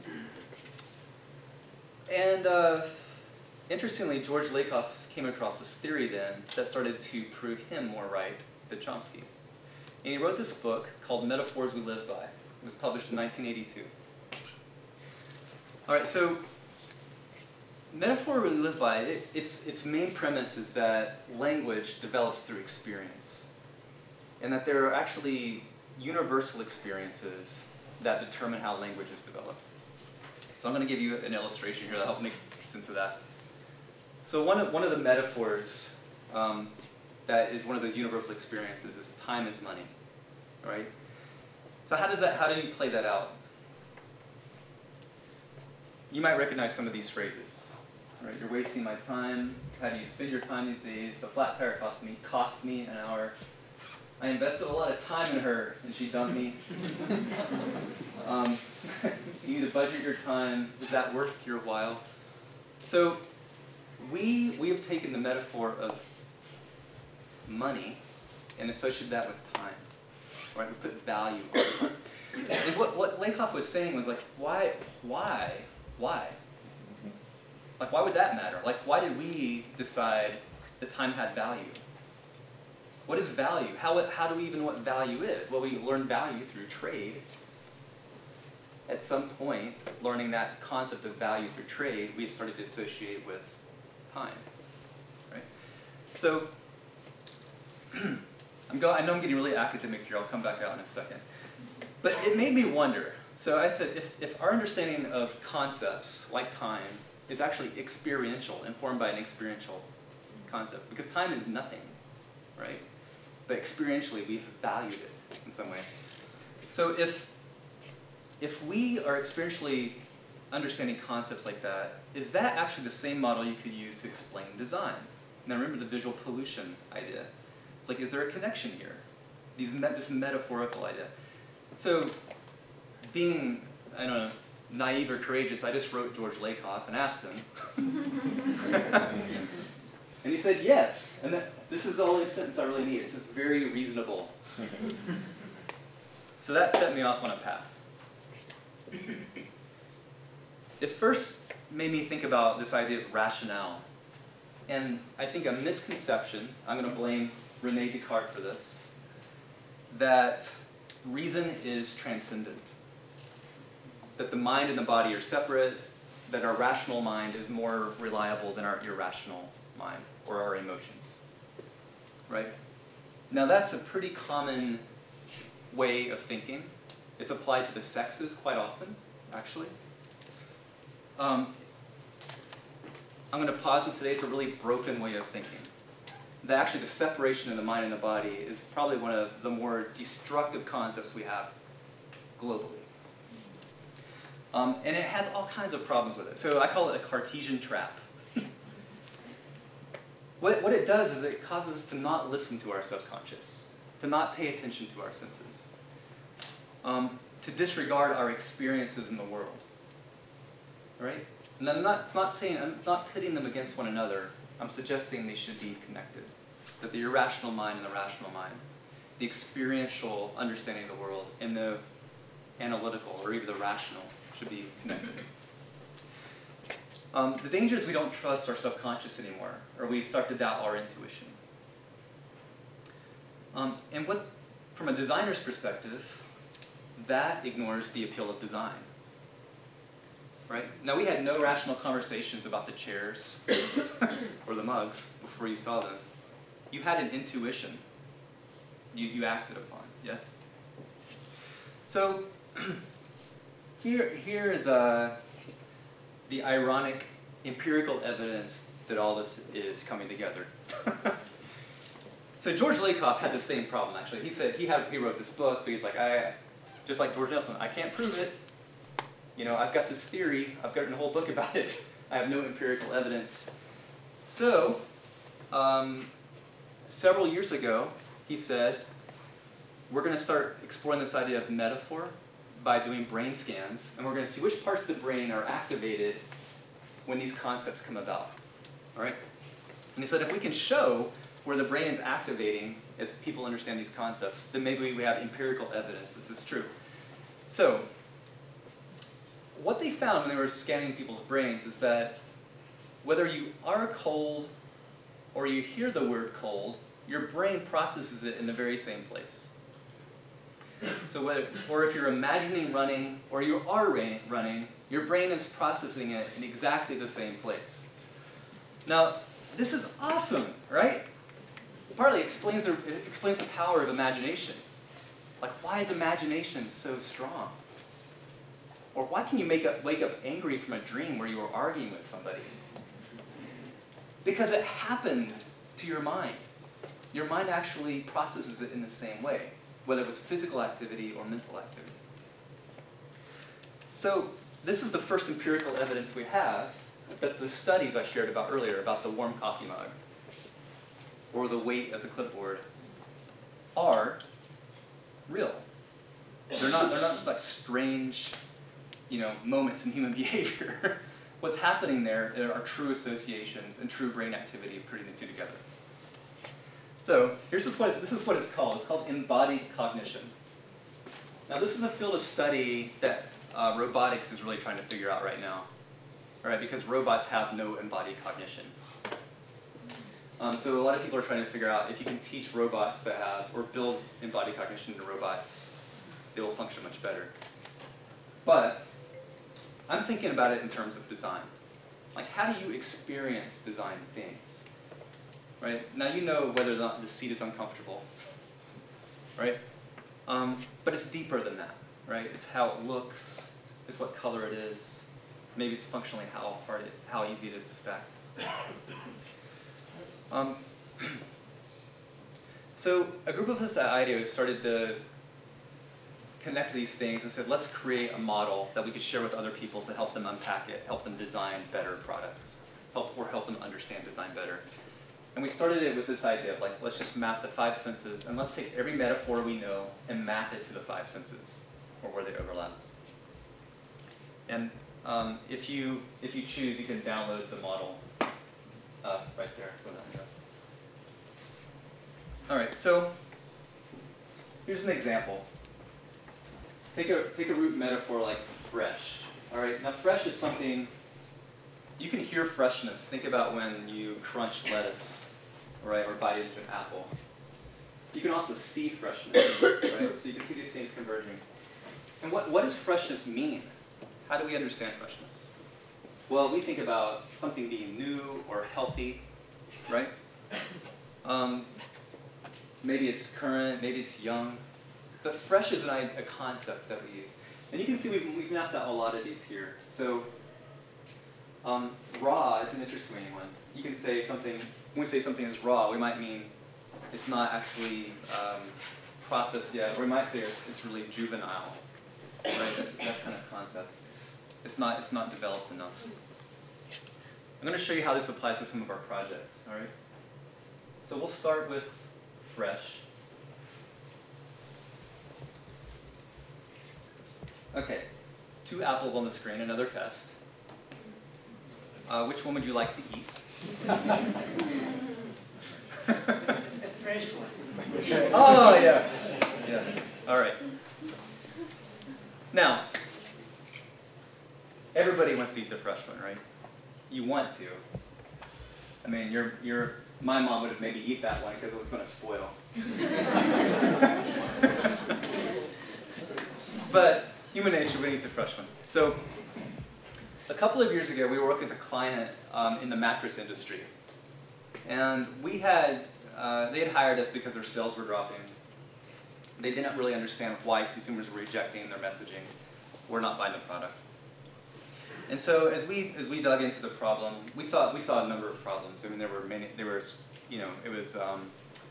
and uh, interestingly, George Lakoff came across this theory then that started to prove him more right than Chomsky. And he wrote this book called Metaphors We Live By. It was published in nineteen eighty-two. All right, so Metaphor We Live By, it, its, its main premise is that language develops through experience. and that there are actually universal experiences that determine how language is developed. So I'm going to give you an illustration here that will help make sense of that. So one of, one of the metaphors um, that is one of those universal experiences is time is money, right? So how does that, how do you play that out? You might recognize some of these phrases, right? You're wasting my time. How do you spend your time these days? The flat tire cost me, cost me an hour. I invested a lot of time in her, and she dumped me. um, you need to budget your time. Is that worth your while? So we, we have taken the metaphor of money and associated that with time. Right? We put value on time. And what, what Lakoff was saying was like, why, why, why? Like, why would that matter? Like, why did we decide that time had value? What is value? How, how do we even know what value is? Well, we learn value through trade. At some point, learning that concept of value through trade, we started to associate with time, right? So, I'm go, I know I'm getting really academic here. I'll come back out in a second. But it made me wonder. So I said, if, if our understanding of concepts like time is actually experiential, informed by an experiential concept, because time is nothing, right? But experientially, we've valued it in some way. So if, if we are experientially understanding concepts like that, is that actually the same model you could use to explain design? Now remember the visual pollution idea. It's like, is there a connection here? These me this metaphorical idea. So being, I don't know, naive or courageous, I just wrote George Lakoff and asked him. And he said yes. And that, this is the only sentence I really need. It's just very reasonable. So that set me off on a path. It first made me think about this idea of rationale. And I think a misconception, I'm going to blame René Descartes for this, that reason is transcendent. That the mind and the body are separate, that our rational mind is more reliable than our irrational mind or our emotions, right? Now that's a pretty common way of thinking. It's applied to the sexes quite often, actually. Um, I'm going to posit today it's a really broken way of thinking. That actually the separation of the mind and the body is probably one of the more destructive concepts we have globally. Um, and it has all kinds of problems with it. So I call it a Cartesian trap. What, what it does is it causes us to not listen to our subconscious, to not pay attention to our senses, um, to disregard our experiences in the world. Right? And I'm not, it's not saying, I'm not pitting them against one another. I'm suggesting they should be connected. That the irrational mind and the rational mind, the experiential understanding of the world and the analytical or even the rational should be connected. Um, the danger is we don't trust our subconscious anymore, or we start to doubt our intuition. Um, and what, from a designer's perspective, that ignores the appeal of design. Right? Now, we had no rational conversations about the chairs or the mugs before you saw them. You had an intuition you, you acted upon, yes? So, here, here is uh, the ironic empirical evidence that all this is coming together. So George Lakoff had the same problem, actually. He said he, had, he wrote this book, but he's like, I, just like George Nelson, I can't prove it. You know, I've got this theory, I've got a whole book about it. I have no empirical evidence. So, um, several years ago, he said, we're going to start exploring this idea of metaphor by doing brain scans, and we're going to see which parts of the brain are activated when these concepts come about. All right? And he said, if we can show where the brain is activating as people understand these concepts, then maybe we have empirical evidence this is true. So, what they found when they were scanning people's brains is that whether you are cold or you hear the word cold, your brain processes it in the very same place. So whether, or if you're imagining running or you are running, your brain is processing it in exactly the same place. Now, this is awesome, right? partly explains the, it explains the power of imagination. Like, why is imagination so strong? Or why can you make up, wake up angry from a dream where you were arguing with somebody? Because it happened to your mind. Your mind actually processes it in the same way, whether it was physical activity or mental activity. So this is the first empirical evidence we have that the studies I shared about earlier, about the warm coffee mug or the weight of the clipboard, are real. They're not, they're not just like strange, you know, moments in human behavior. What's happening there are true associations and true brain activity putting the two together. So here's just what, this is what it's called. It's called embodied cognition. Now this is a field of study that uh, robotics is really trying to figure out right now. All right, because robots have no embodied cognition. Um, so a lot of people are trying to figure out if you can teach robots to have, or build embodied cognition into robots, they will function much better. But I'm thinking about it in terms of design. Like, how do you experience design things? Right? Now you know whether or not the seat is uncomfortable, right? Um, but it's deeper than that, right? It's how it looks, it's what color it is, maybe it's functionally how hard it, how easy it is to stack. Um, so a group of us at I D E O started to connect these things and said, let's create a model that we could share with other people to help them unpack it, help them design better products, help, or help them understand design better. And we started it with this idea of like, let's just map the five senses, and let's take every metaphor we know and map it to the five senses, or where they overlap. And um, if you if you choose, you can download the model uh, right there. All right, so here's an example. Take a take a root metaphor like fresh. All right, now fresh is something. You can hear freshness. Think about when you crunch lettuce, right, or bite into an apple. You can also see freshness, right? So you can see these things converging. And what, what does freshness mean? How do we understand freshness? Well, we think about something being new or healthy, right? Um, maybe it's current, maybe it's young. But fresh is an, a concept that we use. And you can see we've, we've mapped out a lot of these here. So Um, raw is an interesting one. You can say something, when we say something is raw, we might mean it's not actually um, processed yet, or we might say it's really juvenile, right? That's that kind of concept. It's not, it's not developed enough. I'm going to show you how this applies to some of our projects, all right? So we'll start with fresh. Okay, two apples on the screen, another test. Uh, which one would you like to eat? The fresh one. Oh, yes. Yes. All right. Now, everybody wants to eat the fresh one, right? You want to. I mean, you're, you're, my mom would have made me eat that one because it was going to spoil. But human nature would eat the fresh one. So, a couple of years ago, we were working with a client um, in the mattress industry. And we had, uh, they had hired us because their sales were dropping. They didn't really understand why consumers were rejecting their messaging or not buying the product. And so as we, as we dug into the problem, we saw, we saw a number of problems. I mean, there were many, there were, you know, it was um,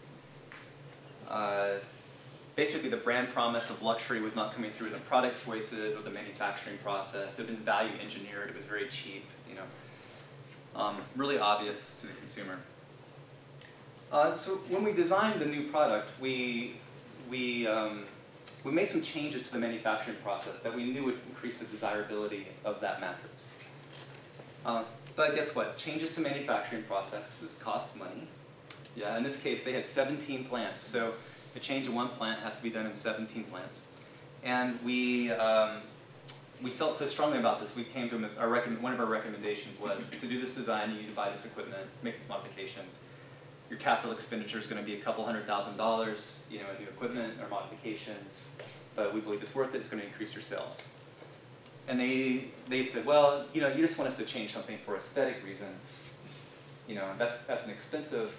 uh, basically the brand promise of luxury was not coming through the product choices or the manufacturing process. It had been value engineered. It was very cheap, you know, um, really obvious to the consumer. Uh, so when we designed the new product, we, we, um, we made some changes to the manufacturing process that we knew would increase the desirability of that mattress. Uh, but guess what? Changes to manufacturing processes cost money. Yeah, in this case, they had seventeen plants. So a change in one plant has to be done in seventeen plants. And we, um, we felt so strongly about this, we came to them, our recommend, one of our recommendations was to do this design, you need to buy this equipment, make these modifications. Your capital expenditure is going to be a couple hundred thousand dollars, you know, in new equipment or modifications, but we believe it's worth it, it's going to increase your sales. And they, they said, well, you know, you just want us to change something for aesthetic reasons. You know, that's, that's an expensive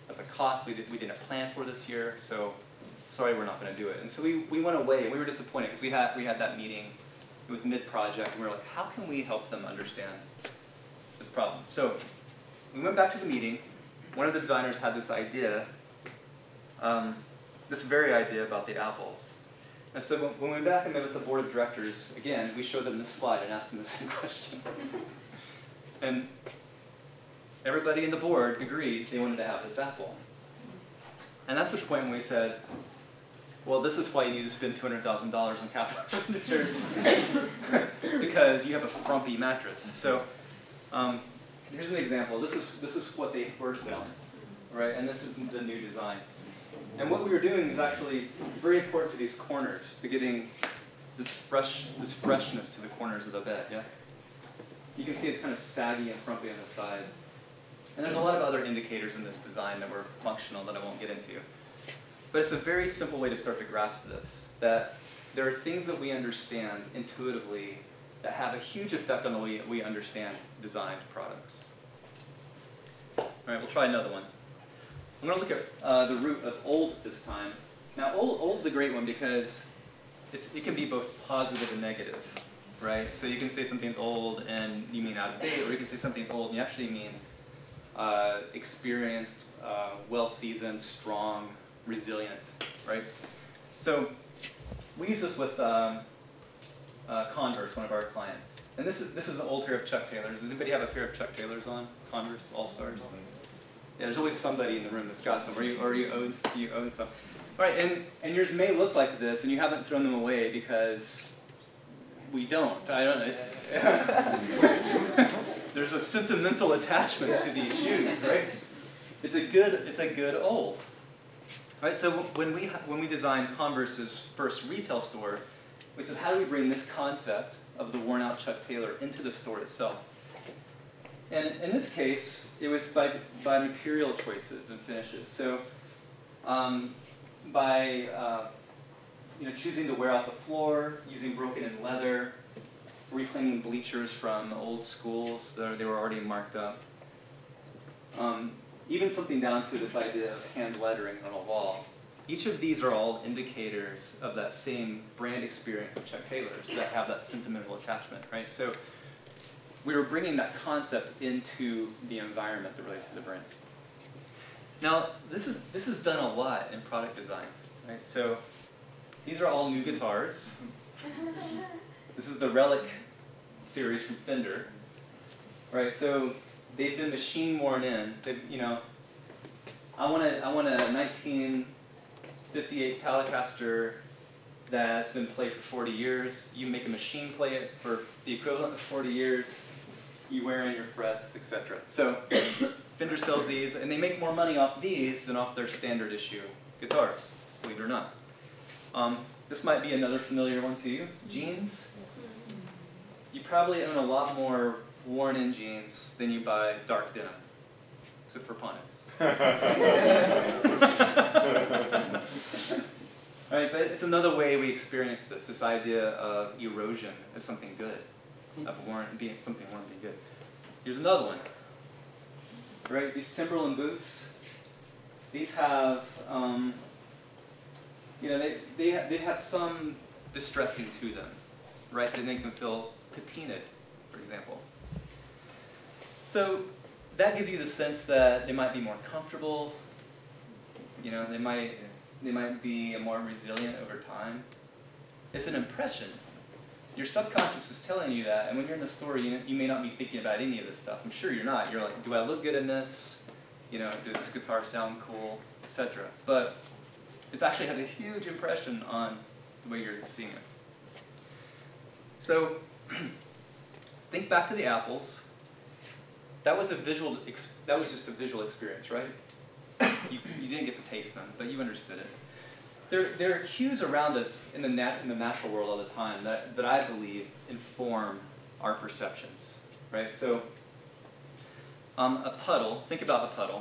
that's a cost we, did, we didn't plan for this year, so sorry, we're not going to do it. And so we, we went away, and we were disappointed because we had, we had that meeting. It was mid-project, and we were like, how can we help them understand this problem? So we went back to the meeting. One of the designers had this idea, um, this very idea about the apples. And so when we went back and met with the board of directors, again, we showed them this slide and asked them the same question. And everybody in the board agreed they wanted to have this apple. And that's the point when we said, well, this is why you need to spend two hundred thousand dollars on capital expenditures, because you have a frumpy mattress. So um, here's an example. This is, this is what they were selling, right? And this is the new design. And what we were doing is actually very important to these corners, to getting this fresh, this freshness to the corners of the bed, yeah? You can see it's kind of saggy and frumpy on the side. And there's a lot of other indicators in this design that were functional that I won't get into. But it's a very simple way to start to grasp this, that there are things that we understand intuitively that have a huge effect on the way we understand designed products. All right, we'll try another one. I'm going to look at uh, the root of old this time. Now, old, old's a great one because it's, it can be both positive and negative, right? So you can say something's old and you mean out of date, or you can say something's old and you actually mean uh, experienced, uh, well-seasoned, strong, resilient, right? So we use this with um, uh, Converse, one of our clients. And this is, this is an old pair of Chuck Taylors. Does anybody have a pair of Chuck Taylors on? Converse All-Stars? Yeah, there's always somebody in the room that's got some, or you, or you, own, you own some. All right, and, and yours may look like this, and you haven't thrown them away because we don't. I don't know. It's, there's a sentimental attachment to these shoes, right? It's a good, it's a good old. All right, so when we, when we designed Converse's first retail store, we said, how do we bring this concept of the worn-out Chuck Taylor into the store itself? And in this case, it was by, by material choices and finishes. So um, by uh, you know, choosing to wear out the floor, using broken-in leather, reclaiming bleachers from old schools that they were already marked up. Um, even something down to this idea of hand lettering on a wall. Each of these are all indicators of that same brand experience of Chuck Taylor's that have that sentimental attachment, right? So we were bringing that concept into the environment that relates to the brand. Now, this is, this is done a lot in product design, right? So these are all new guitars. This is the Relic series from Fender, right? So they've been machine worn in. They've, you know, I want a, I want a nineteen fifty-eight Telecaster that's been played for forty years. You make a machine play it for the equivalent of forty years. You wear in your frets, et cetera. So Fender sells these, and they make more money off these than off their standard issue guitars, believe it or not. Um, this might be another familiar one to you. Jeans. You probably own a lot more worn-in jeans than you buy dark denim, except for Panos. Right, but it's another way we experience this, this idea of erosion as something good, of worn, being something worn being good. Here's another one. Right, these Timberland boots, these have, um, you know, they, they, ha they have some distressing to them, right? They make them feel patinaed, for example. So that gives you the sense that they might be more comfortable, you know, they might, they might be more resilient over time. It's an impression. Your subconscious is telling you that, and when you're in the store, you, you may not be thinking about any of this stuff. I'm sure you're not. You're like, do I look good in this? You know, does this guitar sound cool, et cetera. But it actually has a huge impression on the way you're seeing it. So think back to the apples. That was a visual. Ex that was just a visual experience, right? You, you didn't get to taste them, but you understood it. There, there are cues around us in the, nat in the natural world all the time that, that I believe inform our perceptions, right? So um, a puddle, think about a puddle.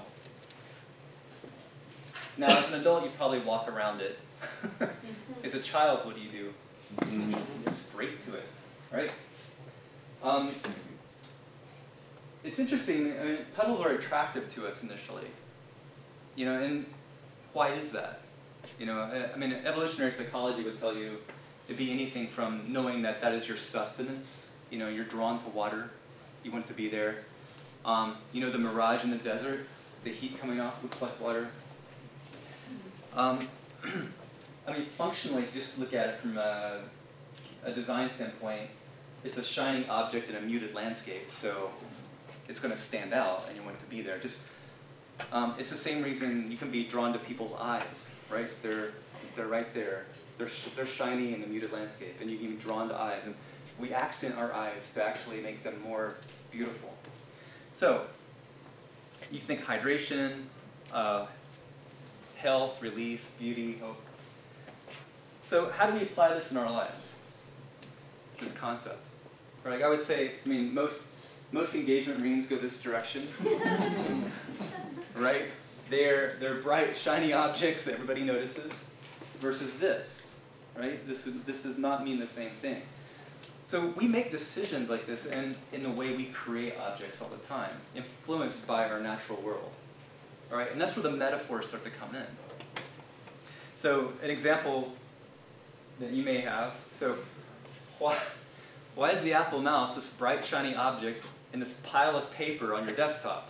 Now, as an adult, you probably walk around it. As a child, what do you do? You scrape to it, right? Um, it's interesting, I mean, puddles are attractive to us initially. You know, and why is that? You know, I, I mean, evolutionary psychology would tell you it'd be anything from knowing that that is your sustenance. You know, you're drawn to water. You want to be there. Um, you know, the mirage in the desert, the heat coming off looks like water. Um, I mean, functionally, if you just look at it from a, a design standpoint, it's a shining object in a muted landscape, so it's going to stand out, and you want it to be there. Just, um, it's the same reason you can be drawn to people's eyes, right? They're they're right there. They're sh they're shiny in the muted landscape, and you can be drawn to eyes, and we accent our eyes to actually make them more beautiful. So, you think hydration, uh, health, relief, beauty, hope. So how do we apply this in our lives? This concept, right? I would say, I mean, most most engagement rings go this direction, right? They're they're bright, shiny objects that everybody notices, versus this, right? This would, this does not mean the same thing. So we make decisions like this, and in the way we create objects all the time, influenced by our natural world, all right? And that's where the metaphors start to come in. So an example that you may have. So why, why is the Apple mouse this bright, shiny object in this pile of paper on your desktop?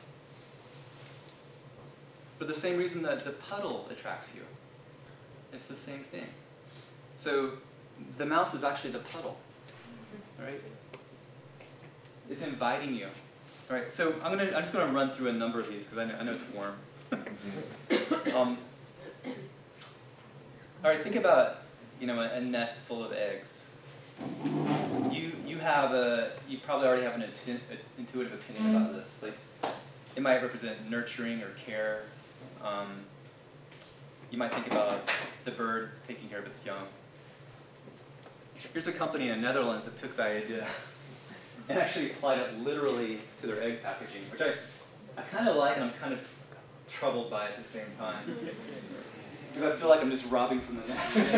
For the same reason that the puddle attracts you. It's the same thing. So the mouse is actually the puddle, right? It's inviting you. All right, so I'm, gonna, I'm just going to run through a number of these because I know, I know it's warm. um, all right, think about you know, a, a nest full of eggs. You you have a you probably already have an intu an intuitive opinion about this. Like, it might represent nurturing or care. Um, you might think about the bird taking care of its young. Here's a company in the Netherlands that took that idea and actually applied it literally to their egg packaging, which I I kind of like, and I'm kind of troubled by at the same time. Because I feel like I'm just robbing from the nest.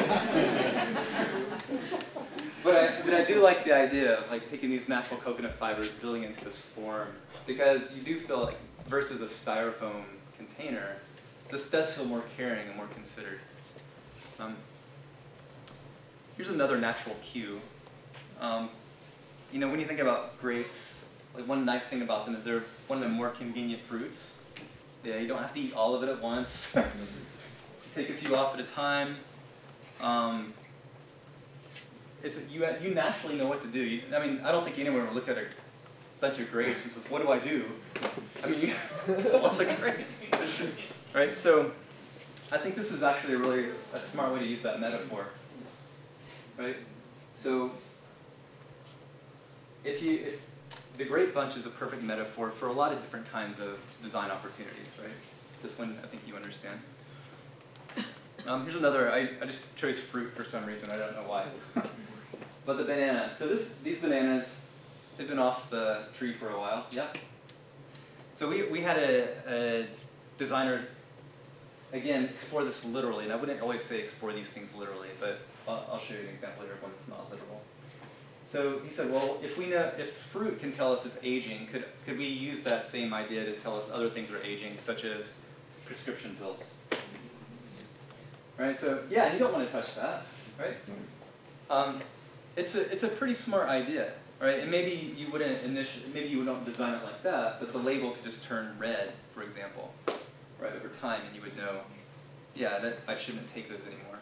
but, I, but I do like the idea of like taking these natural coconut fibers, building into this form, because you do feel like, versus a styrofoam container, this does feel more caring and more considered. Um, here's another natural cue. Um, you know, when you think about grapes, like one nice thing about them is they're one of the more convenient fruits. Yeah, you don't have to eat all of it at once. Take a few off at a time. Um, it's, you, you naturally know what to do. You, I mean, I don't think anyone ever looked at a bunch of grapes and says, what do I do? I mean, you love the grape. Right? So I think this is actually a really a smart way to use that metaphor. Right? So if you, if the grape bunch is a perfect metaphor for a lot of different kinds of design opportunities, right? This one I think you understand. Um, here's another, I, I just chose fruit for some reason, I don't know why. But the banana. So this, these bananas, they've been off the tree for a while. Yeah? So we, we had a, a designer, again, explore this literally, and I wouldn't always say explore these things literally, but I'll, I'll show you an example here of one that's not literal. So he said, well, if we know, if fruit can tell us it's aging, could, could we use that same idea to tell us other things are aging, such as prescription pills? Right, so yeah, you don't want to touch that, right? Um, it's a it's a pretty smart idea, right? And maybe you wouldn't initially, maybe you wouldn't design it like that, but the label could just turn red, for example, right over time, and you would know, yeah, that I shouldn't take those anymore.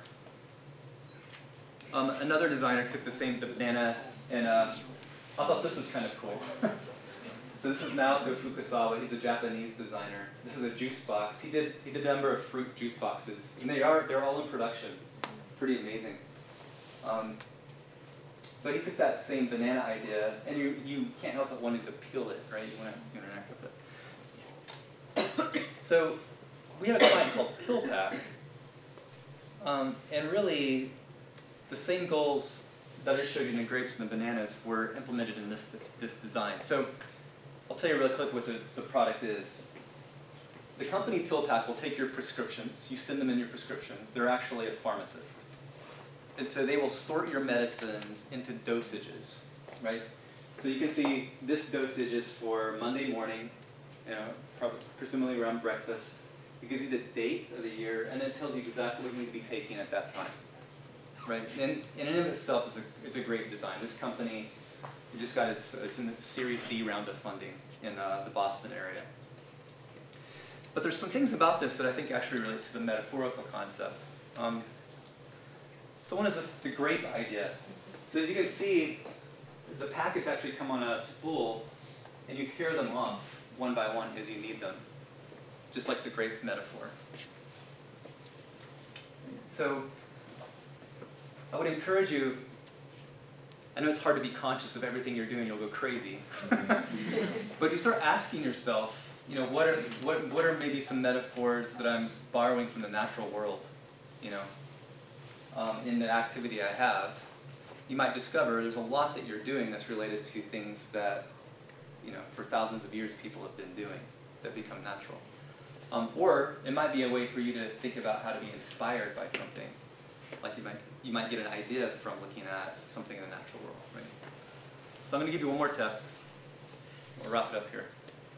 Um, another designer took the same the banana, and uh, I thought this was kind of cool. So this is Naoto Fukasawa. He's a Japanese designer. This is a juice box. He did he did a number of fruit juice boxes, and they are they're all in production. Pretty amazing. Um, but he took that same banana idea, and you you can't help but wanting to peel it, right? You want to interact with it. So we have a client called PillPack, um, and really the same goals that I showed you in the grapes and the bananas were implemented in this this design. So I'll tell you really quick what the, the product is. The company PillPack will take your prescriptions. You send them in your prescriptions. They're actually a pharmacist. And so they will sort your medicines into dosages, right? So you can see this dosage is for Monday morning, you know, probably, presumably around breakfast. It gives you the date of the year, and it tells you exactly what you need to be taking at that time. Right? And, and in and of itself is a, is a great design. This company, it just got its, it's in the Series D round of funding in uh, the Boston area. But there's some things about this that I think actually relate to the metaphorical concept. Um, so one is this, the grape idea. So as you can see, the packets actually come on a spool, and you tear them off one by one as you need them, just like the grape metaphor. So I would encourage you, I know it's hard to be conscious of everything you're doing, you'll go crazy. But you start asking yourself, you know, what are, what, what are maybe some metaphors that I'm borrowing from the natural world, you know, um, in the activity I have. You might discover there's a lot that you're doing that's related to things that, you know, for thousands of years people have been doing that become natural. Um, or it might be a way for you to think about how to be inspired by something. Like you might, you might get an idea from looking at something in the natural world, right? So I'm going to give you one more test. We'll wrap it up here.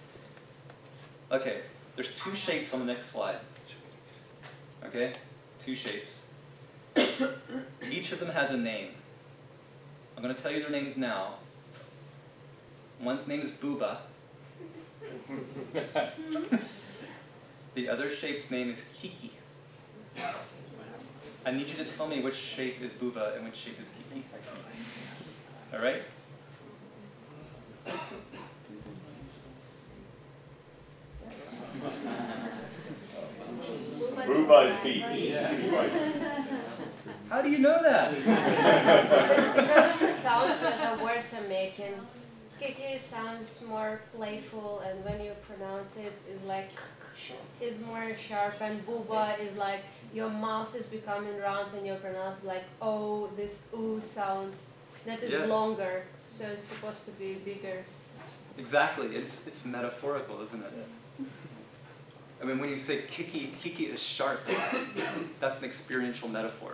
Okay, there's two shapes on the next slide. Okay, two shapes. Each of them has a name. I'm going to tell you their names now. One's name is Booba. The other shape's name is Kiki. I need you to tell me which shape is Booba and which shape is Kiki. All right? Booba is beat. How do you know that? Because of the sounds that the words are making. Kiki sounds more playful, and when you pronounce it, is like is more sharp, and Booba is like your mouth is becoming round when you pronounce like oh, this oo sound that is Yes. longer, so it's supposed to be bigger. Exactly. It's it's metaphorical, isn't it? I mean, when you say Kiki, Kiki is sharp, that's an experiential metaphor.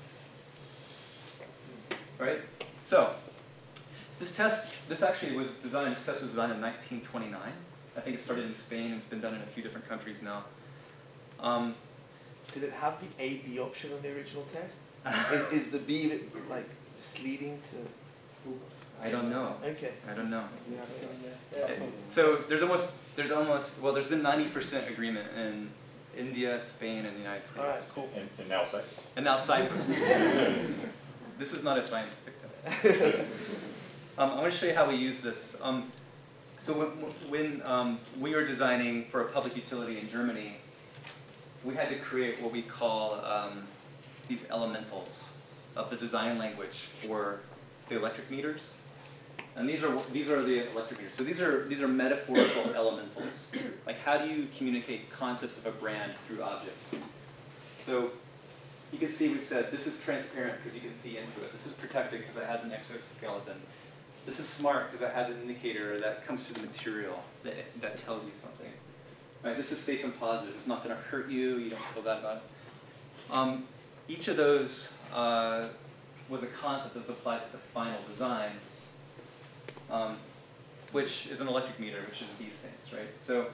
Right? So, this test, this actually was designed, this test was designed in nineteen twenty-nine. I think it started in Spain and it's been done in a few different countries now. Um, Did it have the A B option on the original test? is, is the B bit, like misleading to? I don't know. Okay. I don't know. Yeah. So there's almost, there's almost, well, there's been ninety percent agreement in India, Spain, and the United States. All right, cool. And, and now Cyprus. And now Cyprus. This is not a scientific test. um, I want to show you how we use this. Um, so when, when um, we were designing for a public utility in Germany, we had to create what we call um, these elementals of the design language for the electric meters. And these are these are the electric meters. So these are these are metaphorical elementals. Like how do you communicate concepts of a brand through object? So you can see we've said this is transparent because you can see into it. This is protected because it has an exoskeleton. This is smart because it has an indicator that comes through the material that that tells you something. Right? This is safe and positive. It's not going to hurt you. You don't feel bad about it. Um, each of those uh, was a concept that was applied to the final design. Um, which is an electric meter, which is these things, right? So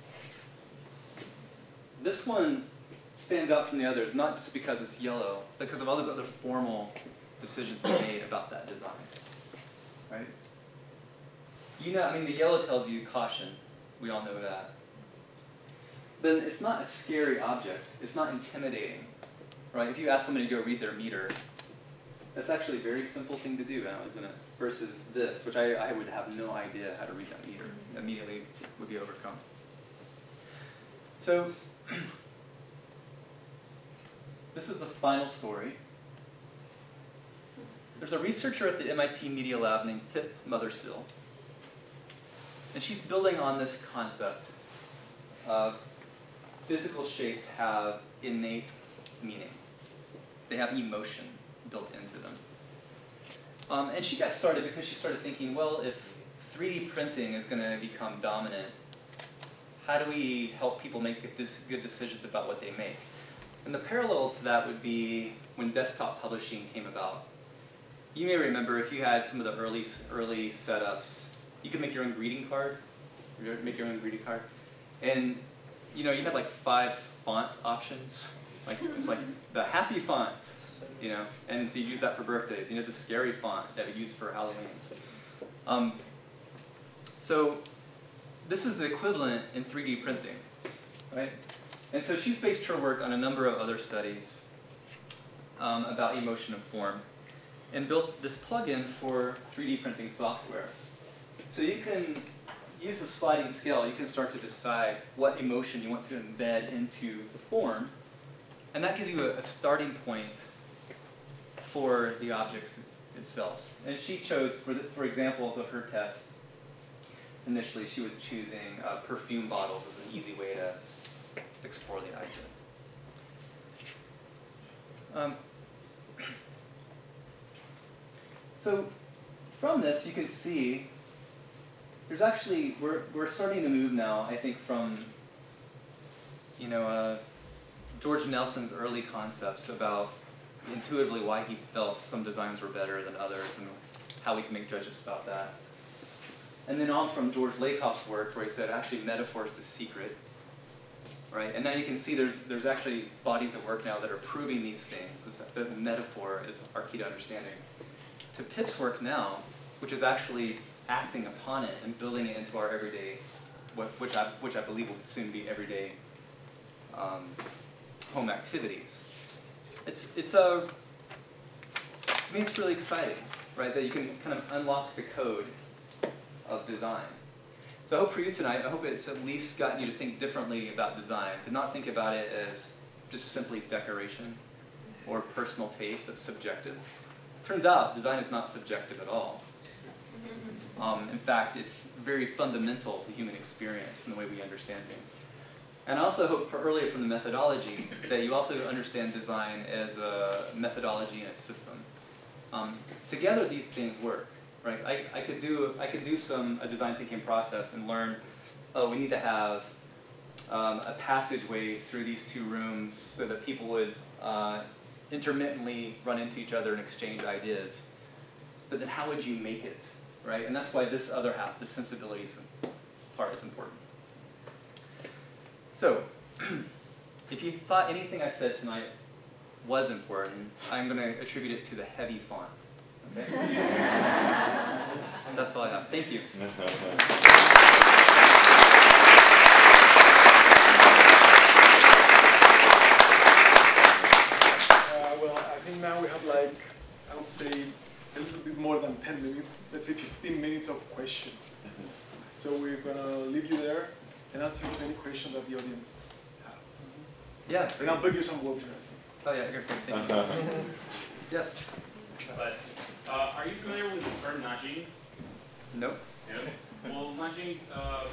this one stands out from the others, not just because it's yellow, but because of all those other formal decisions we made about that design, right? You know, I mean, the yellow tells you caution. We all know that. Then it's not a scary object. It's not intimidating, right? If you ask somebody to go read their meter, that's actually a very simple thing to do now, isn't it? Versus this, which I, I would have no idea how to read that meter. Immediately would be overcome. So this is the final story. There's a researcher at the M I T Media Lab named Pip Mothersill. And she's building on this concept of physical shapes have innate meaning. They have emotion built into them. Um, and she got started because she started thinking, well, if three D printing is going to become dominant, how do we help people make good decisions about what they make? And the parallel to that would be when desktop publishing came about. You may remember if you had some of the early, early setups, you could make your own greeting card, make your own greeting card. And you know, you had like five font options. Like it's like the happy font, you know, and so you use that for birthdays. You know, the scary font that we use for Halloween. Um, so this is the equivalent in three D printing, right? And so she's based her work on a number of other studies um, about emotion and form, and built this plugin for three D printing software. So you can use a sliding scale. You can start to decide what emotion you want to embed into the form, and that gives you a, a starting point for the objects themselves. And she chose, for, the, for examples of her test, initially she was choosing uh, perfume bottles as an easy way to explore the idea. Um, so from this, you can see there's actually, we're, we're starting to move now, I think, from, you know, uh, George Nelson's early concepts about intuitively why he felt some designs were better than others and how we can make judgments about that. And then on from George Lakoff's work, where he said, actually, metaphor is the secret. Right? And now you can see there's, there's actually bodies of work now that are proving these things. This, the metaphor is our key to understanding. To Pip's work now, which is actually acting upon it and building it into our everyday, which I, which I believe will soon be everyday um, home activities. It's, it's a, I mean, it's really exciting, right? That you can kind of unlock the code of design. So I hope for you tonight, I hope it's at least gotten you to think differently about design, to not think about it as just simply decoration or personal taste that's subjective. Turns out design is not subjective at all. Um, in fact, it's very fundamental to human experience and the way we understand things. And I also hope for earlier from the methodology that you also understand design as a methodology and a system. Um, together these things work. Right? I, I could do I could do some a design thinking process and learn, oh, we need to have um, a passageway through these two rooms so that people would uh, intermittently run into each other and exchange ideas. But then how would you make it, right? And that's why this other half, the sensibility part, is important. So, if you thought anything I said tonight was important, I'm going to attribute it to the heavy font. Okay. That's all I have. Thank you. Uh, well, I think now we have like, I would say, a little bit more than ten minutes. Let's say fifteen minutes of questions. So we're going to leave you there and answer any question that the audience have. Yeah. And I'll bring you some water. Oh yeah, you're good. Thank you. Yes. But uh, are you familiar with the term nudging? Nope. No. Well, nudging uh,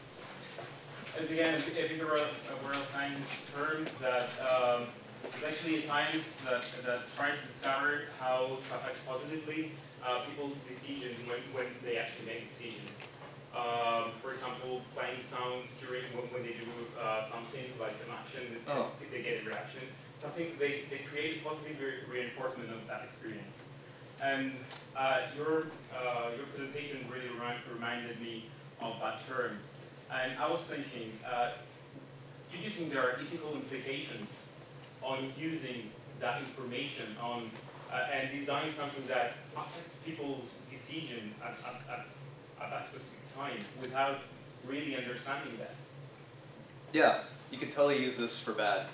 is again a behavioral science term that um, is actually a science that that tries to discover how to affect positively uh, people's decisions when when they actually make decisions. Um, for example, playing sounds during when, when they do uh, something like an action, oh. they get a reaction. Something they they create a positive re reinforcement of that experience. And uh, your uh, your presentation really remind, reminded me of that term. And I was thinking, uh, do you think there are ethical implications on using that information on uh, and design something that affects people's decision at, at, at, at that specific time without really understanding that? Yeah, you could totally use this for bad.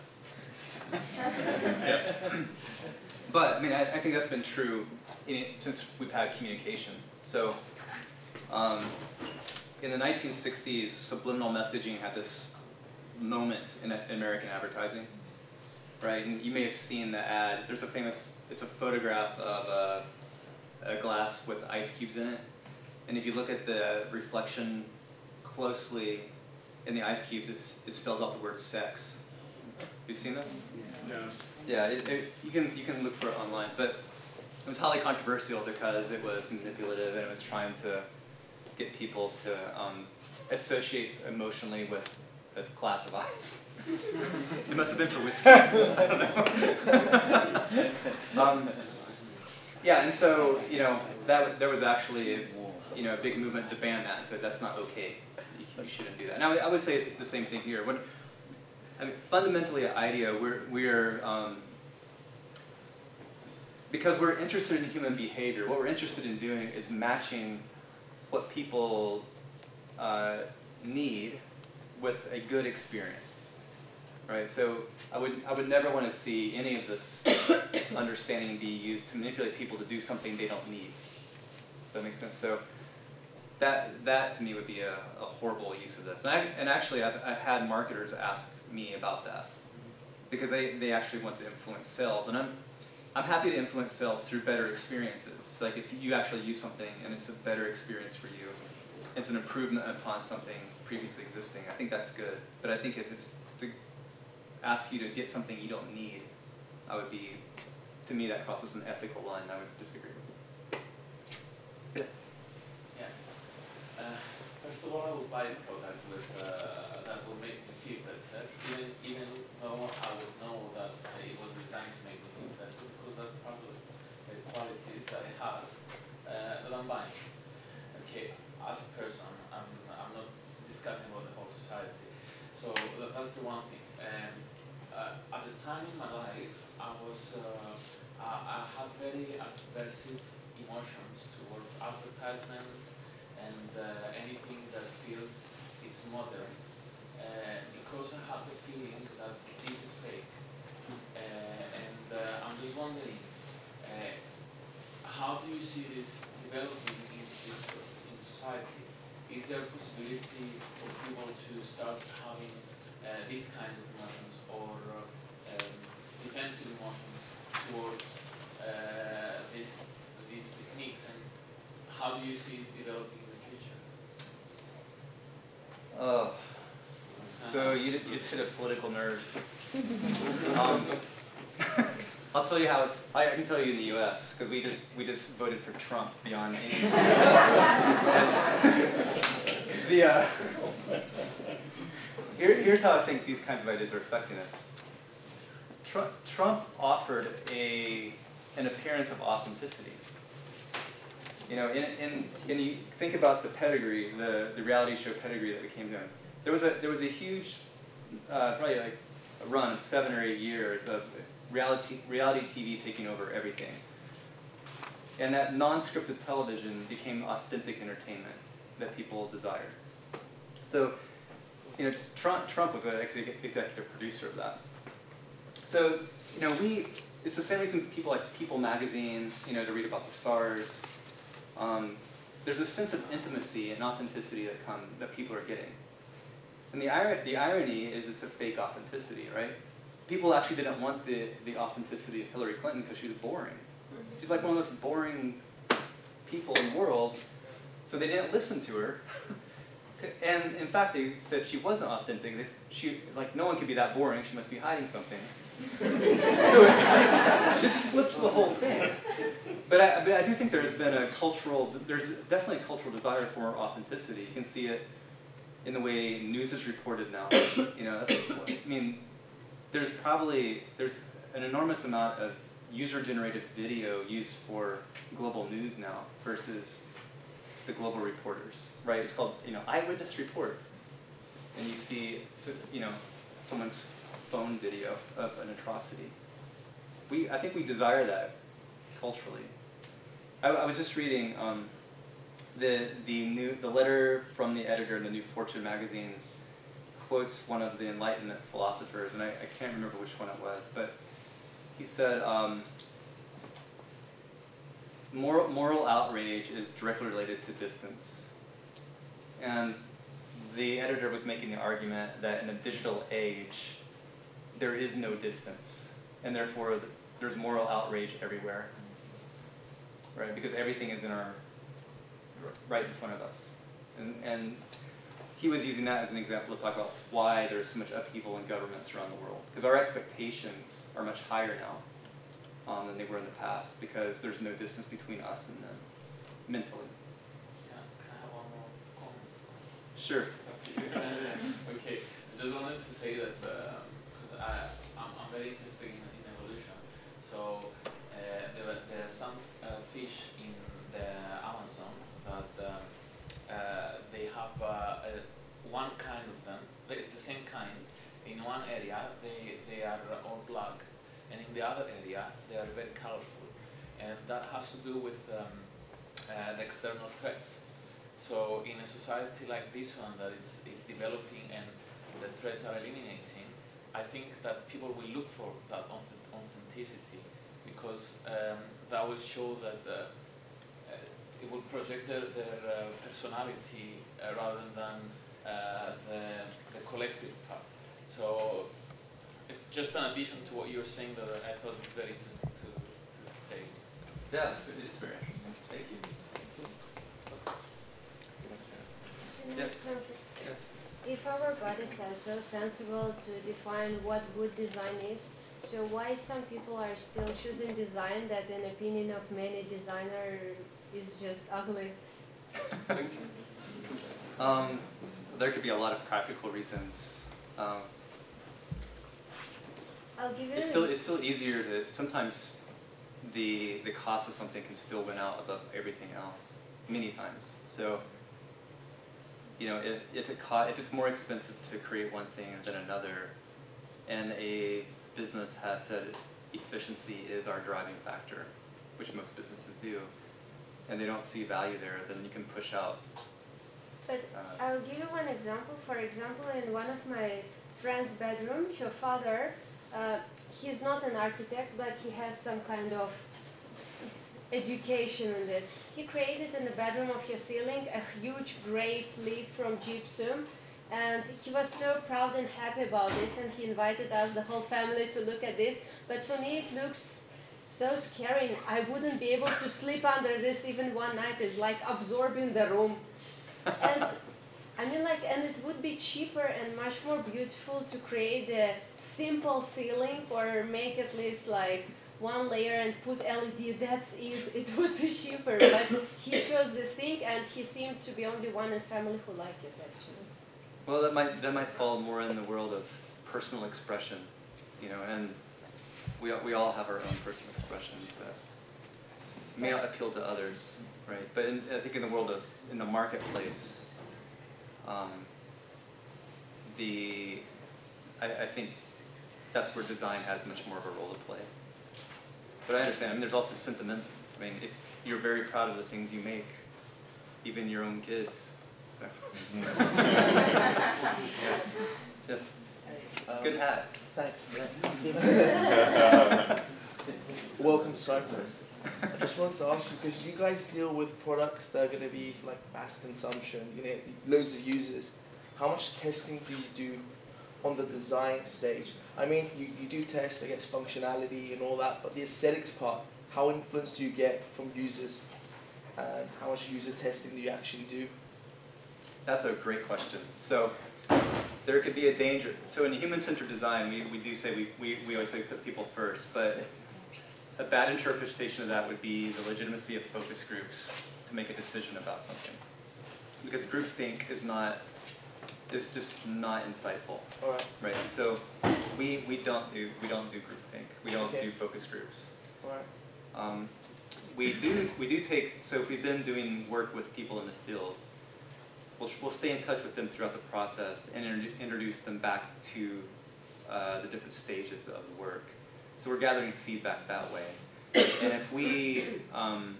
Yeah. But I mean, I, I think that's been true in, since we've had communication. So, um, in the nineteen sixties, subliminal messaging had this moment in, in American advertising, right? And you may have seen the ad. There's a famous, it's a photograph of a, a glass with ice cubes in it. And if you look at the reflection closely in the ice cubes, it's, it spells out the word sex. Have you seen this? No. Yeah, it, it, you can you can look for it online, but it was highly controversial because it was manipulative and it was trying to get people to um, associate emotionally with a glass of ice. It must have been for whiskey. I don't know. um, yeah, and so you know that there was actually a, you know a big movement to ban that and said that's not okay. You, you shouldn't do that. Now I would say it's the same thing here. What I mean, fundamentally at IDEO, we're, we're um, because we're interested in human behavior, what we're interested in doing is matching what people uh, need with a good experience, right? So I would, I would never want to see any of this understanding be used to manipulate people to do something they don't need. Does that make sense? So that, that to me would be a, a horrible use of this. And, I, and actually, I've, I've had marketers ask me about that because they, they actually want to influence sales. And I'm, I'm happy to influence sales through better experiences. Like if you actually use something and it's a better experience for you, it's an improvement upon something previously existing, I think that's good. But I think if it's to ask you to get something you don't need, I would be, to me that crosses an ethical line, I would disagree with. Yes? Yeah. Uh, first of all, I would buy a product with, uh, that will make me feel better, even, even though I would know that it was designed to make me feel better, because that's part of the qualities that it has uh, that I'm buying. Okay, as a person, I'm, I'm not discussing about the whole society. So that, that's the one thing. Um, uh, at the time in my life, I was, uh, I, I had very aversive emotions towards advertisements and uh, anything that feels it's modern, uh, because I have the feeling that this is fake. Uh, and uh, I'm just wondering, uh, how do you see this developing in, in society? Is there a possibility for people to start having uh, these kinds of emotions or uh, um, defensive emotions towards uh, this, these techniques, and how do you see it developing in the future? Oh, so you, you just hit a political nerve. um, I'll tell you how it's, I, I can tell you in the U S, because we just, we just voted for Trump beyond any. the, uh, here, here's how I think these kinds of ideas are affecting us. Trump, Trump offered a, an appearance of authenticity. You know, in, in, and you think about the pedigree, the, the reality show pedigree that we came doing. There was a, there was a huge, uh, probably like a run of seven or eight years of reality, reality T V taking over everything. And that non-scripted television became authentic entertainment that people desired. So, you know, Trump, Trump was an executive producer of that. So, you know, we, it's the same reason people like People magazine, you know, to read about the stars. Um, there's a sense of intimacy and authenticity that come, that people are getting. And the, ir the irony is it's a fake authenticity, right? People actually didn't want the, the authenticity of Hillary Clinton because she was boring. She's like one of the most boring people in the world, so they didn't listen to her. And in fact, they said she wasn't authentic. They, she, like, no one could be that boring, she must be hiding something. So it just flips the whole thing. But I, but I do think there's been a cultural, there's definitely a cultural desire for authenticity. You can see it in the way news is reported now. You know, that's, I mean, there's probably, there's an enormous amount of user-generated video used for global news now versus the global reporters, right? It's called, you know, eyewitness report. And you see, you know, someone's phone video of an atrocity. We, I think we desire that culturally. I, I was just reading um, the the new the letter from the editor in the new Fortune magazine quotes one of the Enlightenment philosophers, and I, I can't remember which one it was, but he said, um, moral, moral outrage is directly related to distance. And the editor was making the argument that in a digital age, there is no distance, and therefore there's moral outrage everywhere, right? Because everything is in our, right in front of us. And, and he was using that as an example to talk about why there's so much upheaval in governments around the world. Because our expectations are much higher now um, than they were in the past, because there's no distance between us and them, mentally. Yeah, can I have one more comment? Sure. It's up to you. Okay, I just wanted to say that, because I, I'm, I'm very interested in, in evolution. So uh, there, there are some uh, fish in the Amazon that um, uh, they have uh, uh, one kind of them, but it's the same kind, In one area, they, they are all black, and in the other area, they are very colorful. And that has to do with um, uh, the external threats. So in a society like this one that is, is developing and the threats are eliminating, I think that people will look for that authenticity, because um, that will show that uh, uh, it will project their, their uh, personality uh, rather than uh, the, the collective type. So it's just an addition to what you were saying that I thought it's very interesting to, to say. Yeah, it's, it's very interesting. Thank you. Yes. Yes. If our bodies are so sensible to define what good design is, so why some people are still choosing design that, in opinion of many designers, is just ugly? Um, there could be a lot of practical reasons. Um, I'll give you. it's still it's still easier to sometimes the the cost of something can still win out above everything else many times. So you know, if if it co if it's more expensive to create one thing than another, and a business has said efficiency is our driving factor, which most businesses do, and they don't see value there, then you can push out. But uh, I'll give you one example. For example, in one of my friend's bedroom, her father, uh, he's not an architect, but he has some kind of education in this. He created in the bedroom of his ceiling a huge grape leaf from gypsum, and he was so proud and happy about this, and he invited us, the whole family, to look at this. But for me it looks so scary. I wouldn't be able to sleep under this even one night. It's like absorbing the room. And I mean, like, and it would be cheaper and much more beautiful to create a simple ceiling, or make at least like one layer and put L E D, that's it, it would be cheaper. But he chose this thing, and he seemed to be only one in family who liked it, actually. Well, that might that might fall more in the world of personal expression, you know, and we we all have our own personal expressions that may not appeal to others, right? But in, I think in the world of in the marketplace, um, the I, I think that's where design has much more of a role to play. But I understand. I mean, there's also sentiment. I mean, if you're very proud of the things you make, even your own kids. So. Yeah. Yes. Um, Good hat. Thanks. Welcome to Cyprus. I just wanted to ask you, because you guys deal with products that are going to be like mass consumption, you know, loads of users. How much testing do you do on the design stage? I mean, you, you do test, I guess, functionality and all that, but the aesthetics part, how influenced do you get from users? And how much user testing do you actually do? That's a great question. So there could be a danger. So in human-centered design, we, we do say we, we, we always say put people first, but a bad interpretation of that would be the legitimacy of focus groups to make a decision about something. Because groupthink is not, is just not insightful. All right. Right. So we, we don't do we don't do groupthink. We don't Okay. do focus groups. All right. Um, we do we do take so if we've been doing work with people in the field, We'll, we'll stay in touch with them throughout the process and inter introduce them back to uh, the different stages of the work. So we're gathering feedback that way. And if we, um,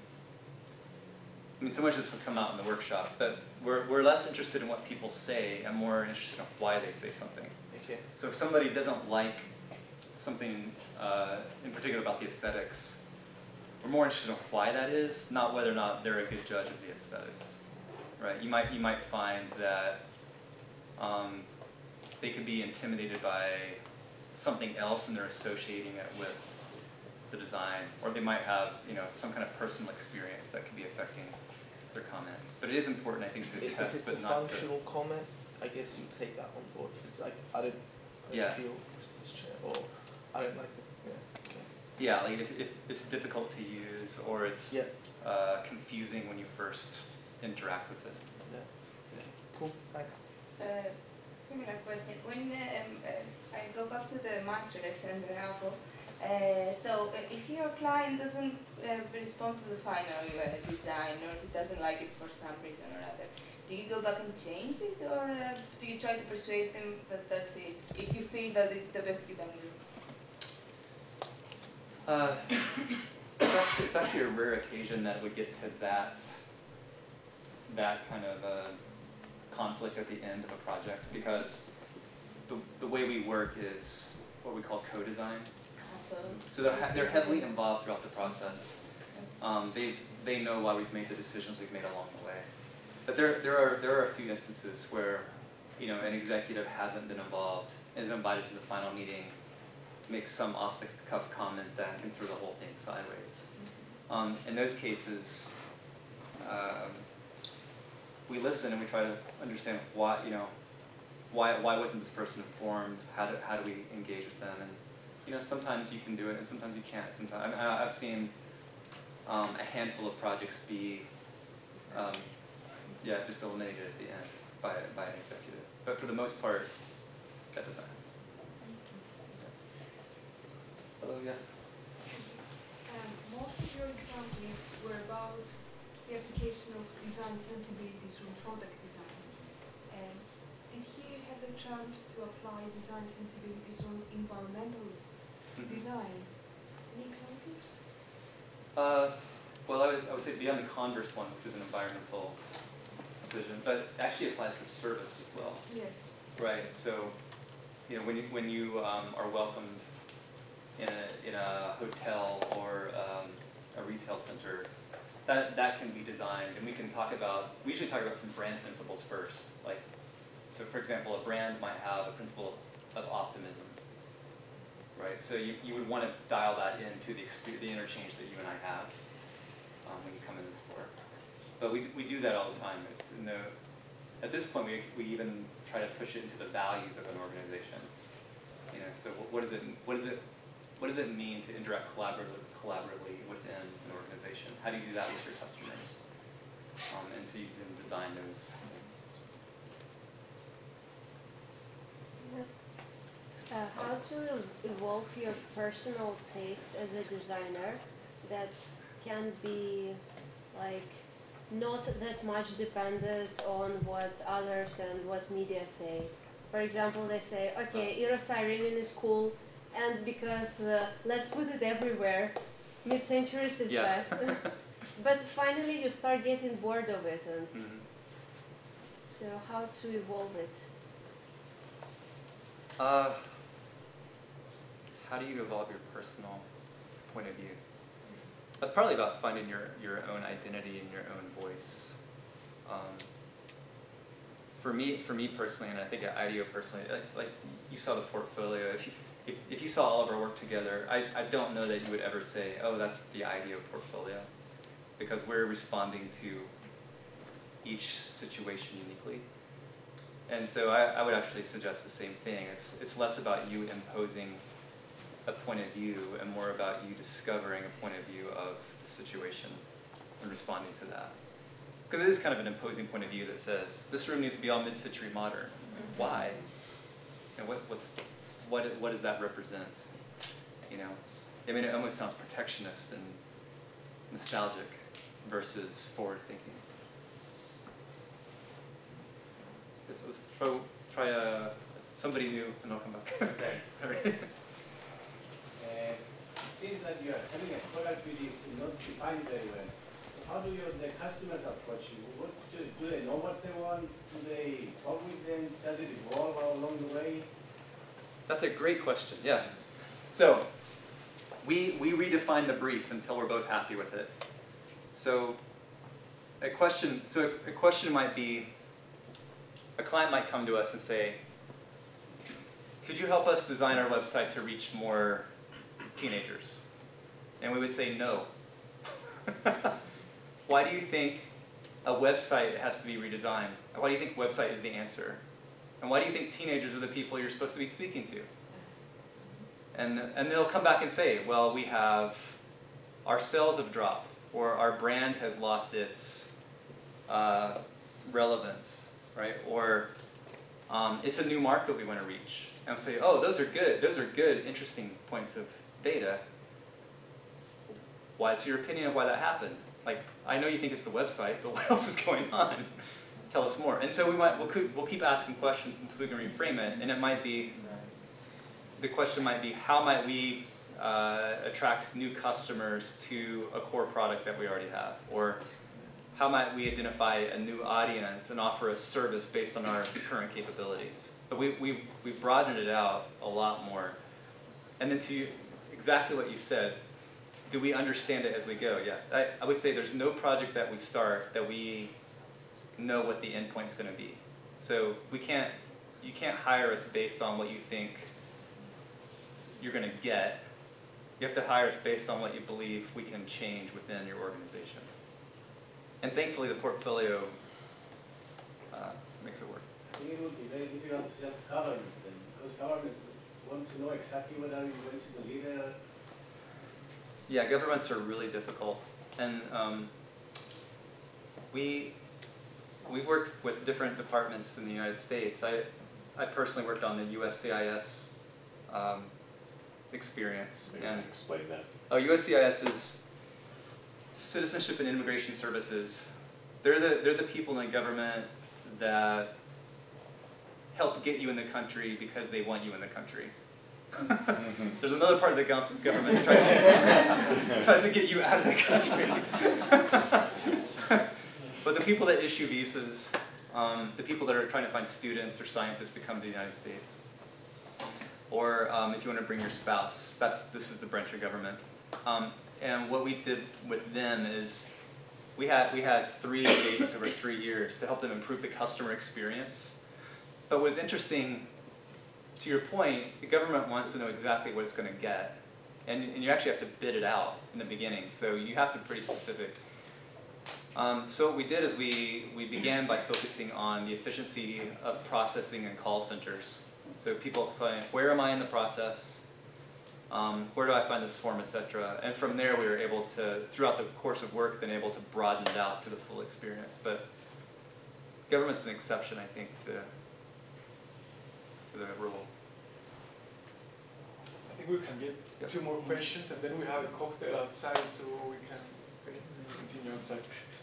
I mean, so much of this will come out in the workshop, but we're, we're less interested in what people say and more interested in why they say something. Okay. So if somebody doesn't like something uh, in particular about the aesthetics, we're more interested in why that is, not whether or not they're a good judge of the aesthetics. Right, you might you might find that um, they could be intimidated by something else and they're associating it with the design, or they might have you know some kind of personal experience that could be affecting their comment. But it is important, I think, to If, test, if it's but a not functional comment, I guess you take that on board. It's like I don't, I don't Yeah. feel this, this chair, or I don't like it. Yeah. Okay. to. Yeah, like if, if it's difficult to use or it's Yeah. uh, confusing when you first interact with it. Yeah. Yeah. Cool. Thanks. Uh, similar question. When um, uh, I go back to the mattress and the rubber, uh, so uh, if your client doesn't uh, respond to the final uh, design, or he doesn't like it for some reason or other, do you go back and change it, or uh, do you try to persuade them that that's it, if you feel that it's the best you can do? Uh, it's, actually, it's actually a rare occasion that it would get to that, that kind of uh, conflict at the end of a project, because the, the way we work is what we call co-design. So, So they're, they're heavily involved throughout the process. Um, they, they know why we've made the decisions we've made along the way. But there, there, are, there are a few instances where, you know, an executive hasn't been involved, is invited to the final meeting, makes some off-the-cuff comment that can throw the whole thing sideways. Um, in those cases, um, we listen and we try to understand why, you know, why, why wasn't this person informed? How do, how do we engage with them? And, you know, sometimes you can do it and sometimes you can't. Sometimes, I, I've seen um, a handful of projects be, um, yeah, just eliminated at the end by, by an executive. But for the most part, that doesn't happen. Hello, yes? Um, most of your examples were about the application of design sensibilities from product design. Um, did he have the chance to apply design sensibilities on environmental mm-hmm. design? Any examples? Uh, well, I would, I would say beyond the Converse one, which is an environmental vision, but it actually applies to service as well. Yes. Right. So, you know, when you when you um, are welcomed in a in a hotel or um, a retail center, that that can be designed, and we can talk about. We usually talk about from brand principles first. Like, so for example, a brand might have a principle of optimism. Right. So you you would want to dial that into the experience, the interchange that you and I have um, when you come in the store. But we we do that all the time. It's in the at this point we we even try to push it into the values of an organization. You know. So what is it? What is it? What does it mean to interact collaboratively, collaboratively within an organization? How do you do that with your customers? Um, and so you can design those. Yes. Uh, how to evolve your personal taste as a designer that can be like not that much dependent on what others and what media say. For example, they say, okay, irostyrene is cool, and because uh, let's put it everywhere, mid-centuries is yeah. bad. But finally you start getting bored of it, and mm-hmm. so how to evolve it? Uh, how do you evolve your personal point of view? That's partly about finding your, your own identity and your own voice. Um, for me, for me personally, and I think at IDEO personally, like, like you saw the portfolio. If you, if, if you saw all of our work together, I, I don't know that you would ever say, oh, that's the IDEO portfolio, because we're responding to each situation uniquely. And so I, I would actually suggest the same thing. It's, it's less about you imposing a point of view and more about you discovering a point of view of the situation and responding to that. Because it is kind of an imposing point of view that says, this room needs to be all mid-century modern. Why? And what, what's, what, what does that represent? You know, I mean, it almost sounds protectionist and nostalgic versus forward-thinking. Let's, let's try, try uh, somebody new, and I'll come back. Okay. Uh, it seems that you are selling a product which is not defined very well. So how do your, the customers approach you? What do, do they know what they want? Do they talk with them? Does it evolve along the way? That's a great question, yeah. So we, we redefine the brief until we're both happy with it. So a question, so a question might be, a client might come to us and say, could you help us design our website to reach more teenagers? And we would say no. Why do you think a website has to be redesigned? Why do you think website is the answer? And why do you think teenagers are the people you're supposed to be speaking to? And, and they'll come back and say, well, we have, our sales have dropped, or our brand has lost its uh, relevance, right? Or um, it's a new market we want to reach. And I'll say, oh, those are good. Those are good, interesting points of data. What's your opinion of why that happened? Like, I know you think it's the website, but what else is going on? tell us more. And so we might, we'll, keep- we'll keep asking questions until we can reframe it. And it might be, the question might be, how might we uh, attract new customers to a core product that we already have? Or how might we identify a new audience and offer a service based on our current capabilities? But we, we've, we've broadened it out a lot more. And then to you, exactly what you said, do we understand it as we go? Yeah, I, I would say there's no project that we start that we know what the endpoint's going to be. So we can't, you can't hire us based on what you think you're going to get. You have to hire us based on what you believe we can change within your organization. And thankfully, the portfolio uh, makes it work. I think it would be very difficult to set governments then, because governments want to know exactly what are you going to deliver. Yeah, governments are really difficult, and um, we we worked with different departments in the United States. I I personally worked on the U S C I S um, experience. Maybe and explain that. Oh, U S C I S is Citizenship and Immigration Services. They're the they're the people in the government that help get you in the country because they want you in the country. There's another part of the gov government that tries to, tries to get you out of the country. But the people that issue visas, um, the people that are trying to find students or scientists to come to the United States, or um, if you want to bring your spouse, that's this is the branch of government. Um, and what we did with them is we had we had three engagements over three years to help them improve the customer experience. But what's interesting, to your point, the government wants to know exactly what it's going to get. And, and you actually have to bid it out in the beginning. So you have to be pretty specific. Um, so what we did is we, we began by focusing on the efficiency of processing and call centers. So people saying, where am I in the process? Um, where do I find this form, et cetera. And from there we were able to, throughout the course of work, then able to broaden it out to the full experience. But government's an exception, I think, to to the rule. I think we can get Yep. two more questions, and then we have a cocktail outside, so we can continue outside.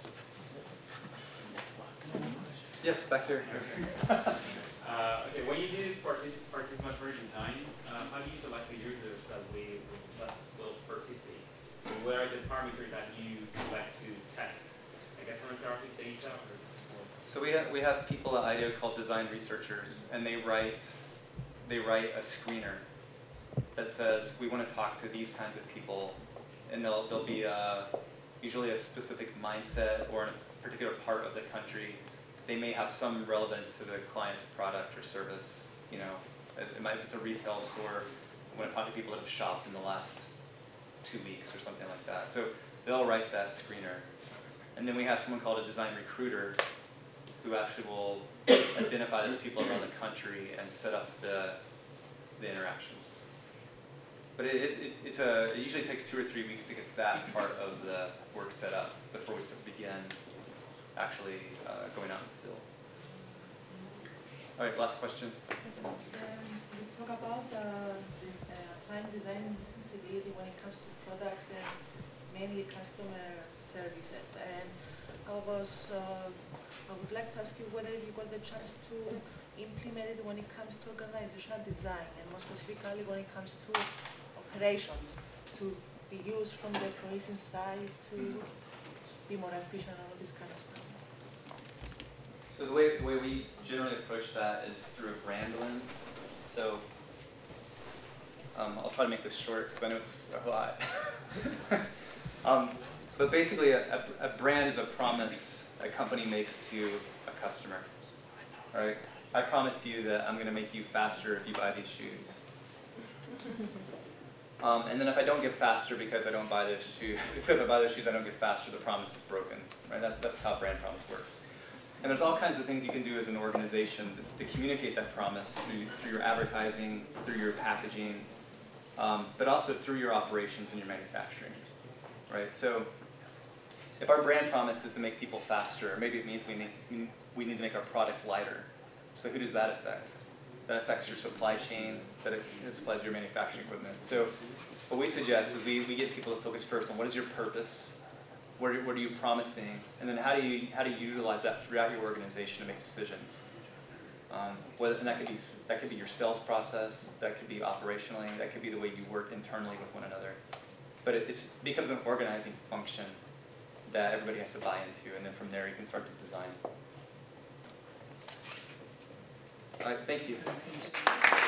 Yes, back there. Uh, okay, when you do partic participant version design, uh, how do you select the users that we that will participate? What are the parameters that you select to test? I guess demographic data or? So we have, we have people at IDEO called design researchers, and they write, they write a screener that says, we want to talk to these kinds of people, and they'll, they'll be a, usually a specific mindset or in a particular part of the country. They may have some relevance to the client's product or service. You know, it, it might, if it's a retail store, we want to talk to people that have shopped in the last two weeks or something like that. So they'll write that screener. And then we have someone called a design recruiter who actually will identify these people around the country and set up the, the interactions. But it, it, it's a, it usually takes two or three weeks to get that part of the work set up before we begin actually uh, going out in the field. All right, last question. Um, you talk about uh, this, uh, client design sensibility when it comes to products and mainly customer services. And I was, uh, I would like to ask you whether you got the chance to implement it when it comes to organizational design, and more specifically when it comes to operations, to be used from the operations side to be more efficient and all this kind of stuff. So the way, the way we generally approach that is through a brand lens. So um, I'll try to make this short because I know it's a lot. um, but basically, a, a, a brand is a promise a company makes to a customer. All right? I promise you that I'm going to make you faster if you buy these shoes. Um, and then if I don't get faster because I don't buy those shoes, because I buy those shoes, I don't get faster, the promise is broken. Right? That's, that's how brand promise works. And there's all kinds of things you can do as an organization to, to communicate that promise through, through your advertising, through your packaging, um, but also through your operations and your manufacturing. Right? So if our brand promise is to make people faster, maybe it means we need, we need to make our product lighter. So who does that affect? That affects your supply chain, that it supplies your manufacturing equipment. So what we suggest is we, we get people to focus first on what is your purpose, What are, what are you promising? And then how do you how do you utilize that throughout your organization to make decisions? Um, whether, and that could be that could be your sales process, that could be operationally, that could be the way you work internally with one another. But it it's, becomes an organizing function that everybody has to buy into, and then from there you can start to design. All right, thank you.